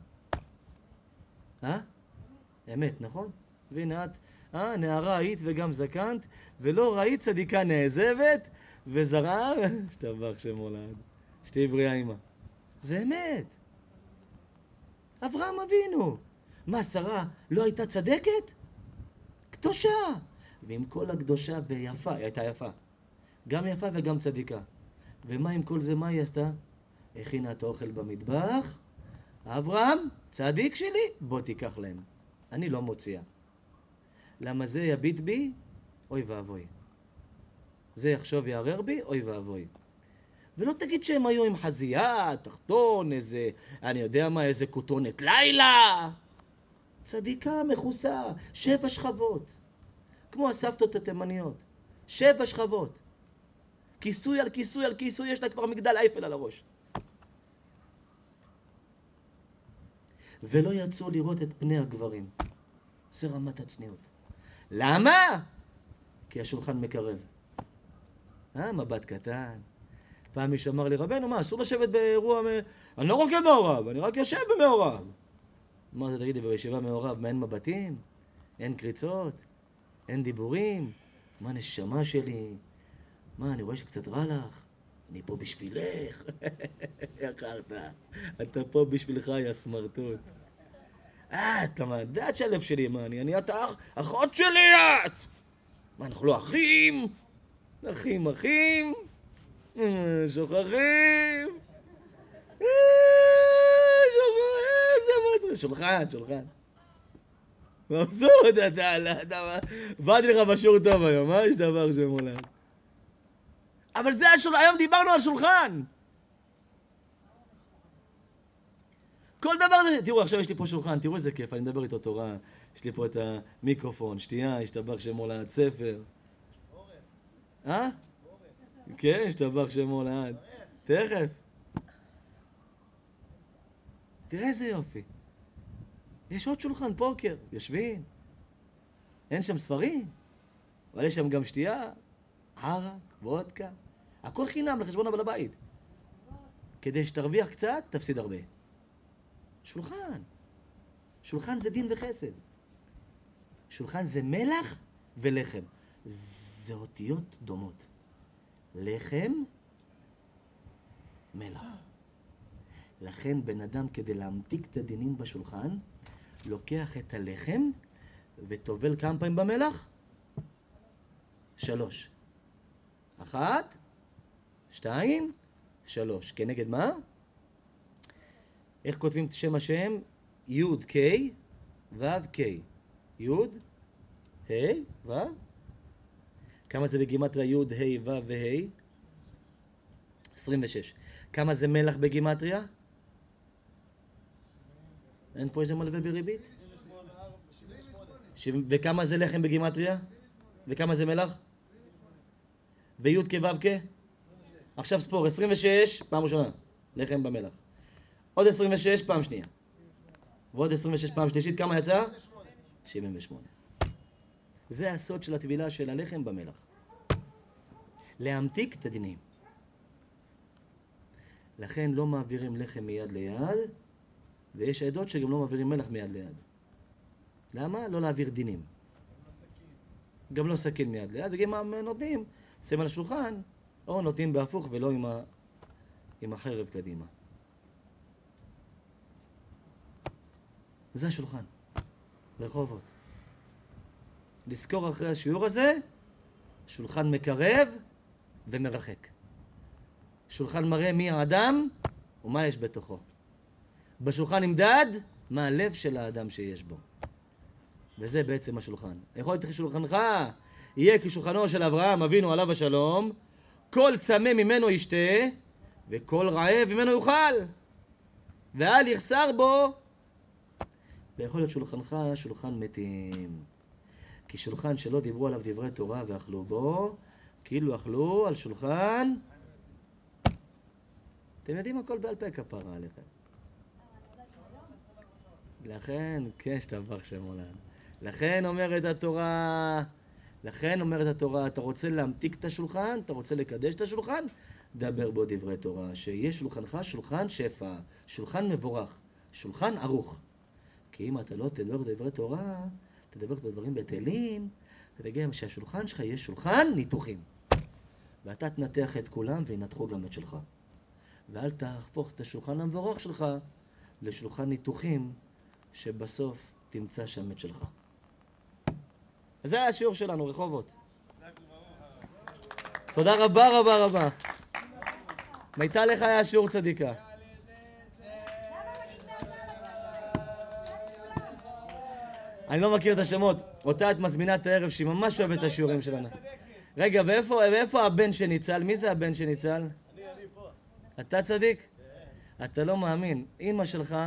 אמת, נכון? והנה את, נערה היית וגם זקנת, ולא ראית צדיקה נעזבת, וזרעה, שתבח שמולד, שתי בריאה אימא. זה אמת. אברהם אבינו. מה, שרה לא הייתה צדקת? קדושה. ועם כל הקדושה ויפה, היא הייתה יפה. גם יפה וגם צדיקה. ומה עם כל זה, מה היא עשתה? הכינה את האוכל במטבח. אברהם, צדיק שלי, בוא תיקח להם. אני לא מוציאה. למה זה יביט בי? אוי ואבוי. זה יחשוב יערר בי? אוי ואבוי. ולא תגיד שהם היו עם חזייה, תחתון, איזה, אני יודע מה, איזה כותונת לילה. צדיקה מכוסה, 7 שכבות. כמו הסבתות התימניות. 7 שכבות. כיסוי על כיסוי על כיסוי, יש לה כבר מגדל אייפל על הראש. ולא יצאו לראות את פני הגברים. זה רמת הצניעות. למה? כי השולחן מקרב. מבט קטן. פעם מישהו אמר לי, רבנו, מה, אסור לשבת באירוע אני לא רוקד מעורב, אני רק יושב במעורב. אמרתי, תגידי, בישיבה מעורב, מה, אין מבטים? אין קריצות? אין דיבורים? מה נשמה שלי? מה, אני רואה שקצת רע לך? אני פה בשבילך. יחרת. אתה פה בשבילך, יא סמרטוט. את יודעת שהלב שלי, מה אני את אחות שלי את! מה, אנחנו לא אחים? אחים, שוכחים! שולחן. מבסוט, אתה... באתי לך בשיעור טוב היום, מה יש דבר שמולד? אבל זה השולחן, היום דיברנו על שולחן! כל דבר זה... תראו, עכשיו יש לי פה שולחן, תראו איזה כיף, אני מדבר איתו תורה, יש לי פה את המיקרופון, שתייה, השתבח שמו לעד ספר. כן, השתבח שמו לעד. תכף. תראה איזה יופי. יש עוד שולחן פוקר, יושבים. אין שם ספרים, אבל יש שם גם שתייה, ערק, וודקה. הכל חינם לחשבון הבעל הבית. כדי שתרוויח קצת, תפסיד הרבה. שולחן. שולחן זה דין וחסד. שולחן זה מלח ולחם. זה אותיות דומות. לחם, מלח. לכן בן אדם כדי להמתיק את הדינים בשולחן, לוקח את הלחם וטובל כמה פעמים במלח? 3. 1, 2, 3. כנגד מה? איך כותבים את שם השם? י' ק' ו' ק'. י' ה' ו'. כמה זה בגימטריה י' ה' ו' וה'? 26. כמה זה מלח בגימטריה? אין פה איזה מלווה בריבית? 78. וכמה זה לחם בגימטריה? וכמה זה מלח? וי' כ' ו' כ'? עכשיו ספור, 26 פעם ראשונה, לחם במלח. עוד 26 פעם שנייה. ועוד 26 פעם שלישית, כמה יצא? 78. זה הסוד של הטבילה של הלחם במלח. להמתיק את הדינים. לכן לא מעבירים לחם מיד ליד, ויש עדות שגם לא מעבירים מלח מיד ליד. למה? לא להעביר דינים. גם לא סכין מיד ליד, וגם נותנים, שם על השולחן, או נותנים בהפוך ולא עם החרב קדימה. זה השולחן. רחובות. לזכור אחרי השיעור הזה, שולחן מקרב ומרחק. שולחן מראה מי האדם ומה יש בתוכו. בשולחן נמדד מה הלב של האדם שיש בו. וזה בעצם השולחן. יכול להיות שולחנך יהיה כשולחנו של אברהם אבינו עליו השלום, כל צמא ממנו ישתה וכל רעב ממנו יאכל, ואל יחסר בו. ויכול להיות שולחנך שולחן מתים. כי שולחן שלא דיברו עליו דברי תורה ואכלו בו, כאילו אכלו על שולחן. אתם יודעים הכל בעל פה כפרה עליכם. לכן, כן, שתבח שמולן. לכן אומרת התורה, אתה רוצה להמתיק את השולחן, אתה רוצה לקדש את השולחן, דבר בו דברי תורה, שיש שולחנך שולחן שפע, שולחן מבורך, שולחן ערוך. כי אם אתה לא תדבר דברי תורה, תדבר בדברים בטלים, תדגם שהשולחן שלך יהיה שולחן ניתוחים. ואתה תנתח את כולם וינתחו גם את שלך. ואל תהפוך את השולחן המבורך שלך לשולחן ניתוחים, שבסוף תמצא שם את שלך. אז זה היה השיעור שלנו, רחובות. תודה רבה רבה רבה. מיטל לך היה שיעור צדיקה. אני לא מכיר את השמות. אותה את מזמינה את הערב שהיא ממש אוהבת את השיעורים שלנו. רגע, ואיפה הבן שניצל? מי זה הבן שניצל? אני פה. אתה צדיק? אתה לא מאמין. אמא שלך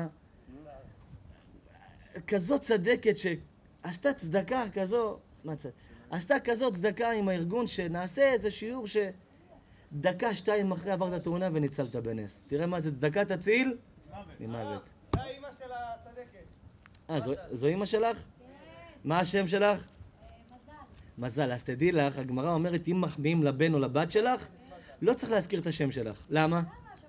כזאת צדקת שעשתה צדקה כזו, עשתה כזאת צדקה עם הארגון שנעשה איזה שיעור שדקה שתיים אחרי עברת תאונה וניצלת בנס. תראה מה זה צדקה תציל? ממוות. זה האמא של הצדקת. זו אמא שלך? כן. מה השם שלך? מזל. מזל. אז תדעי לך, הגמרא אומרת אם מחמיאים לבן או לבת שלך, לא צריך להזכיר את השם שלך. למה?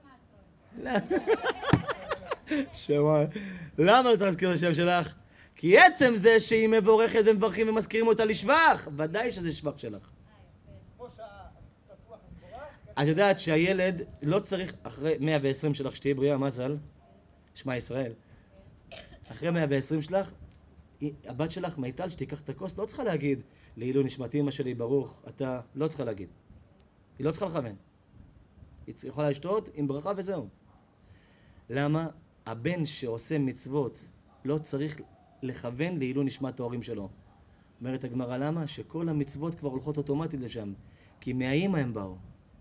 למה לא צריך להזכיר את השם שלך? כי עצם זה שהיא מבורכת ומברכים ומזכירים אותה לשבח, ודאי שזה שבח שלך. כמו שהתפוח מבורך. את יודעת שהילד לא צריך אחרי 120 שלך שתהיה בריאה, מזל, שמע ישראל, אחרי 120 שלך, הבת שלך, מיטל, שתיקח את הכוס, לא צריכה להגיד, לעילוי נשמת אמא שלי, ברוך, אתה לא צריכה להגיד. היא לא צריכה לכוון. היא יכולה לשתות עם ברכה וזהו. למה? הבן שעושה מצוות לא צריך לכוון לעילוי נשמת ההורים שלו. אומרת הגמרא, למה? שכל המצוות כבר הולכות אוטומטית לשם. כי מהאמא הם באו.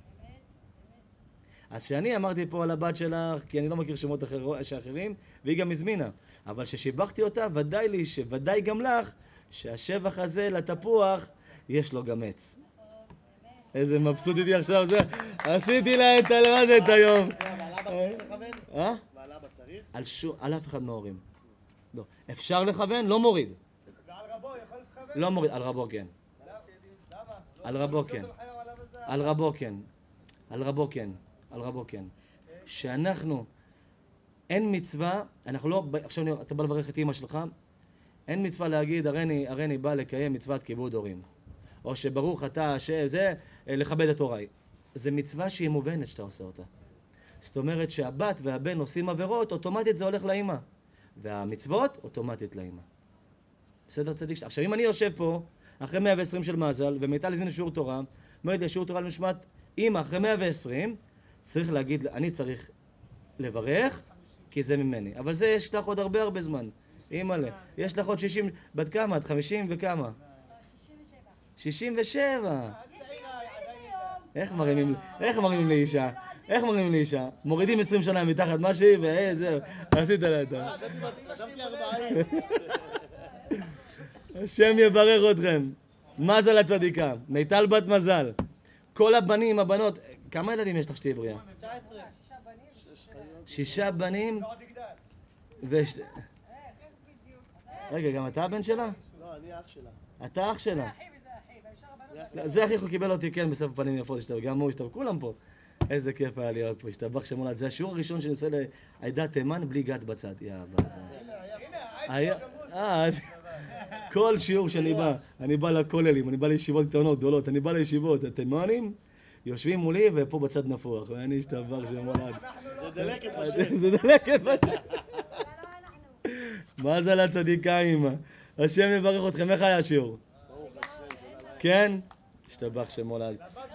אז שאני אמרתי פה על הבת שלך, כי אני לא מכיר שמות אחרים, והיא גם הזמינה. אבל ששיבחתי אותה, ודאי לי, שוודאי גם לך, שהשבח הזה לתפוח, יש לו גם עץ. איזה מבסוט איתי עכשיו זה. עשיתי לה את מה זה את היום. ועל אבא צריך לכוון? ועל אבא צריך? על אף אחד מההורים. לא. אפשר לכוון, לא מוריד. ועל רבו יכול לכוון? לא מוריד, על רבו כן. למה? על רבו כן. על רבו כן. על רבו כן. על רבו כן. שאנחנו, אין מצווה, אנחנו לא, עכשיו אתה בא לברך את אמא שלך, אין מצווה להגיד, הריני בא לקיים מצוות כיבוד הורים. או שברוך אתה, שזה, לכבד את הוריי. זה מצווה שהיא מובנת שאתה עושה אותה. זאת אומרת שהבת והבן עושים עבירות, אוטומטית זה הולך לאמא. והמצוות, אוטומטית לאמא. בסדר צדיק? עכשיו אם אני יושב פה, אחרי 120 של מזל, ומיטל הזמין שיעור תורה, אומרת לי שיעור תורה לנשמת אמא, אחרי 120, צריך להגיד, אני צריך לברך, כי זה ממני. אבל זה יש לך עוד הרבה זמן. אימא'לה. יש לך עוד 60, בת כמה? עד 50 וכמה? 67. איך מרימים לאישה? איך מרימים לאישה? מורידים 20 שנה מתחת משהי, וזהו, עשית לה את ה... חשבתי 40. השם יברך אתכם. מזל הצדיקה. מיטל בת מזל. כל הבנים, הבנות, כמה ילדים יש לך שתהיה בריאה? 19. 6 בנים. ועוד יגדל. רגע, גם אתה הבן שלה? לא, אני אח שלה. אתה אח שלה. זה אחיך הוא קיבל אותי, כן, בסוף פנים יפות, גם הוא השתבח, כולם פה. איזה כיף היה להיות פה, השתבח שמולד. זה השיעור הראשון שאני עושה לעדת תימן בלי גת בצד. אז כל שיעור שאני בא, אני בא לכוללים, אני בא לישיבות קטנות, גדולות, אני בא לישיבות, התימנים יושבים מולי ופה בצד נפוח, ואני השתבח שמולד. זה דלקת בשם. זה דלקת בשם. מה זה לצדיקה אמא? השם יברך אתכם, איך היה השיעור? כן? השתבח שמולד.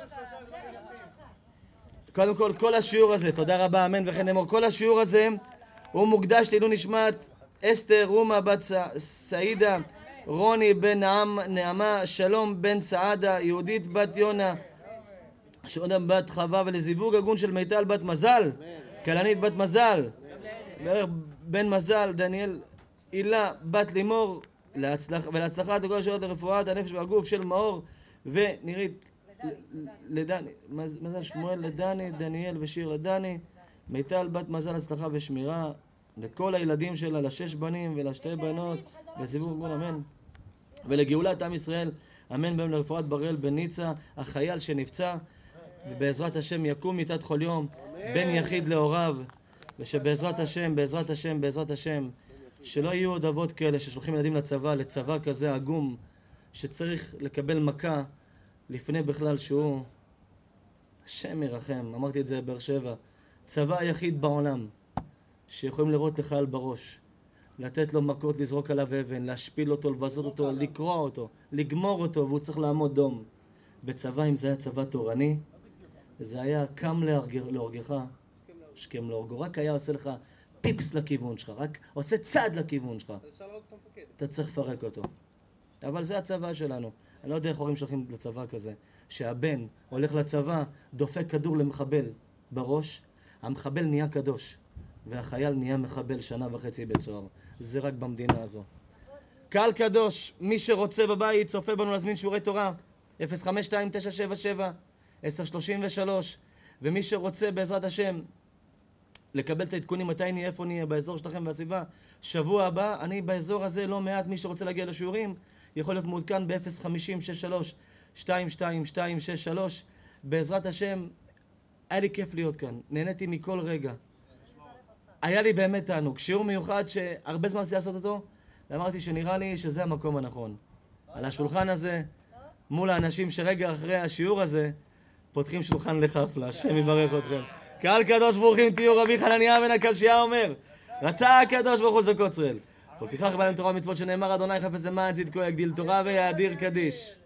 קודם כל, כל השיעור הזה, תודה רבה, אמן וכן אמור, כל השיעור הזה הוא מוקדש לעילוי נשמת אסתר, רומה בת סעידה, רוני בן נעמה, שלום בן סעדה, יהודית בת יונה, שונה בת חווה, ולזיווג הגון של מיטל בת מזל, כלנית בת מזל, בן מזל, דניאל הילה בת לימור, ולהצלחת כל השעות לרפואת הנפש והגוף של מאור ונירית לדני, מזל שמואל לדני, דניאל ושיר לדני, מיטל בת מזל הצלחה ושמירה לכל הילדים שלה, ל6 בנים ול2 בנות, לזיווג גון, אמן. ולגאולת עם ישראל, אמן בהם לרפואת בראל בן ניצה, החייל שנפצע, ובעזרת השם יקום מיתת כל יום, בן יחיד להוריו, ושבעזרת השם, בעזרת השם, שלא יהיו עוד אבות כאלה ששולחים ילדים לצבא כזה עגום, שצריך לקבל מכה לפני בכלל שהוא... השם ירחם, אמרתי את זה בבאר שבע, צבא היחיד בעולם, שיכולים לראות לחייל בראש, לתת לו מכות, לזרוק עליו אבן, להשפיל אותו, לבזות אותו, לקרוע אותו, לגמור אותו, והוא צריך לעמוד דום. בצבא, אם זה היה צבא תורני, זה היה קם להורגך, שכם להורגו, רק היה עושה לך פיפס לכיוון שלך, רק עושה צעד לכיוון שלך. אתה צריך לפרק אותו. אבל זה הצבא שלנו. אני לא יודע איך הורים שולחים לצבא כזה, שהבן הולך לצבא, דופק כדור למחבל בראש, המחבל נהיה קדוש, והחייל נהיה מחבל 1.5 שנה בית סוהר. זה רק במדינה הזו. קהל קדוש, מי שרוצה בבית, צופה בנו להזמין שיעורי תורה, 052-977-1033, ומי שרוצה בעזרת השם לקבל את העדכונים מתי נהיה, איפה נהיה, באזור שלכם והסביבה, שבוע הבא, אני באזור הזה לא מעט, מי שרוצה להגיע לשיעורים, יכול להיות מעודכן ב-050-63-22263, בעזרת השם, היה לי כיף להיות כאן, נהניתי מכל רגע. היה לי באמת תענוג, שיעור מיוחד שהרבה זמן רציתי לעשות אותו, ואמרתי שנראה לי שזה המקום הנכון. על השולחן הזה, מול האנשים שרגע אחרי השיעור הזה, פותחים שולחן לחפלה, השם יברך אתכם. קהל קדוש ברוכים תהיו, רבי חנניה בן הקשיא אומר, רצה הקדוש ברוך הוא זכות ישראל, ולפיכך בא להם תורה ומצוות שנאמר אדוני חפץ למען צדקו יגדיל תורה ויאדיר קדיש.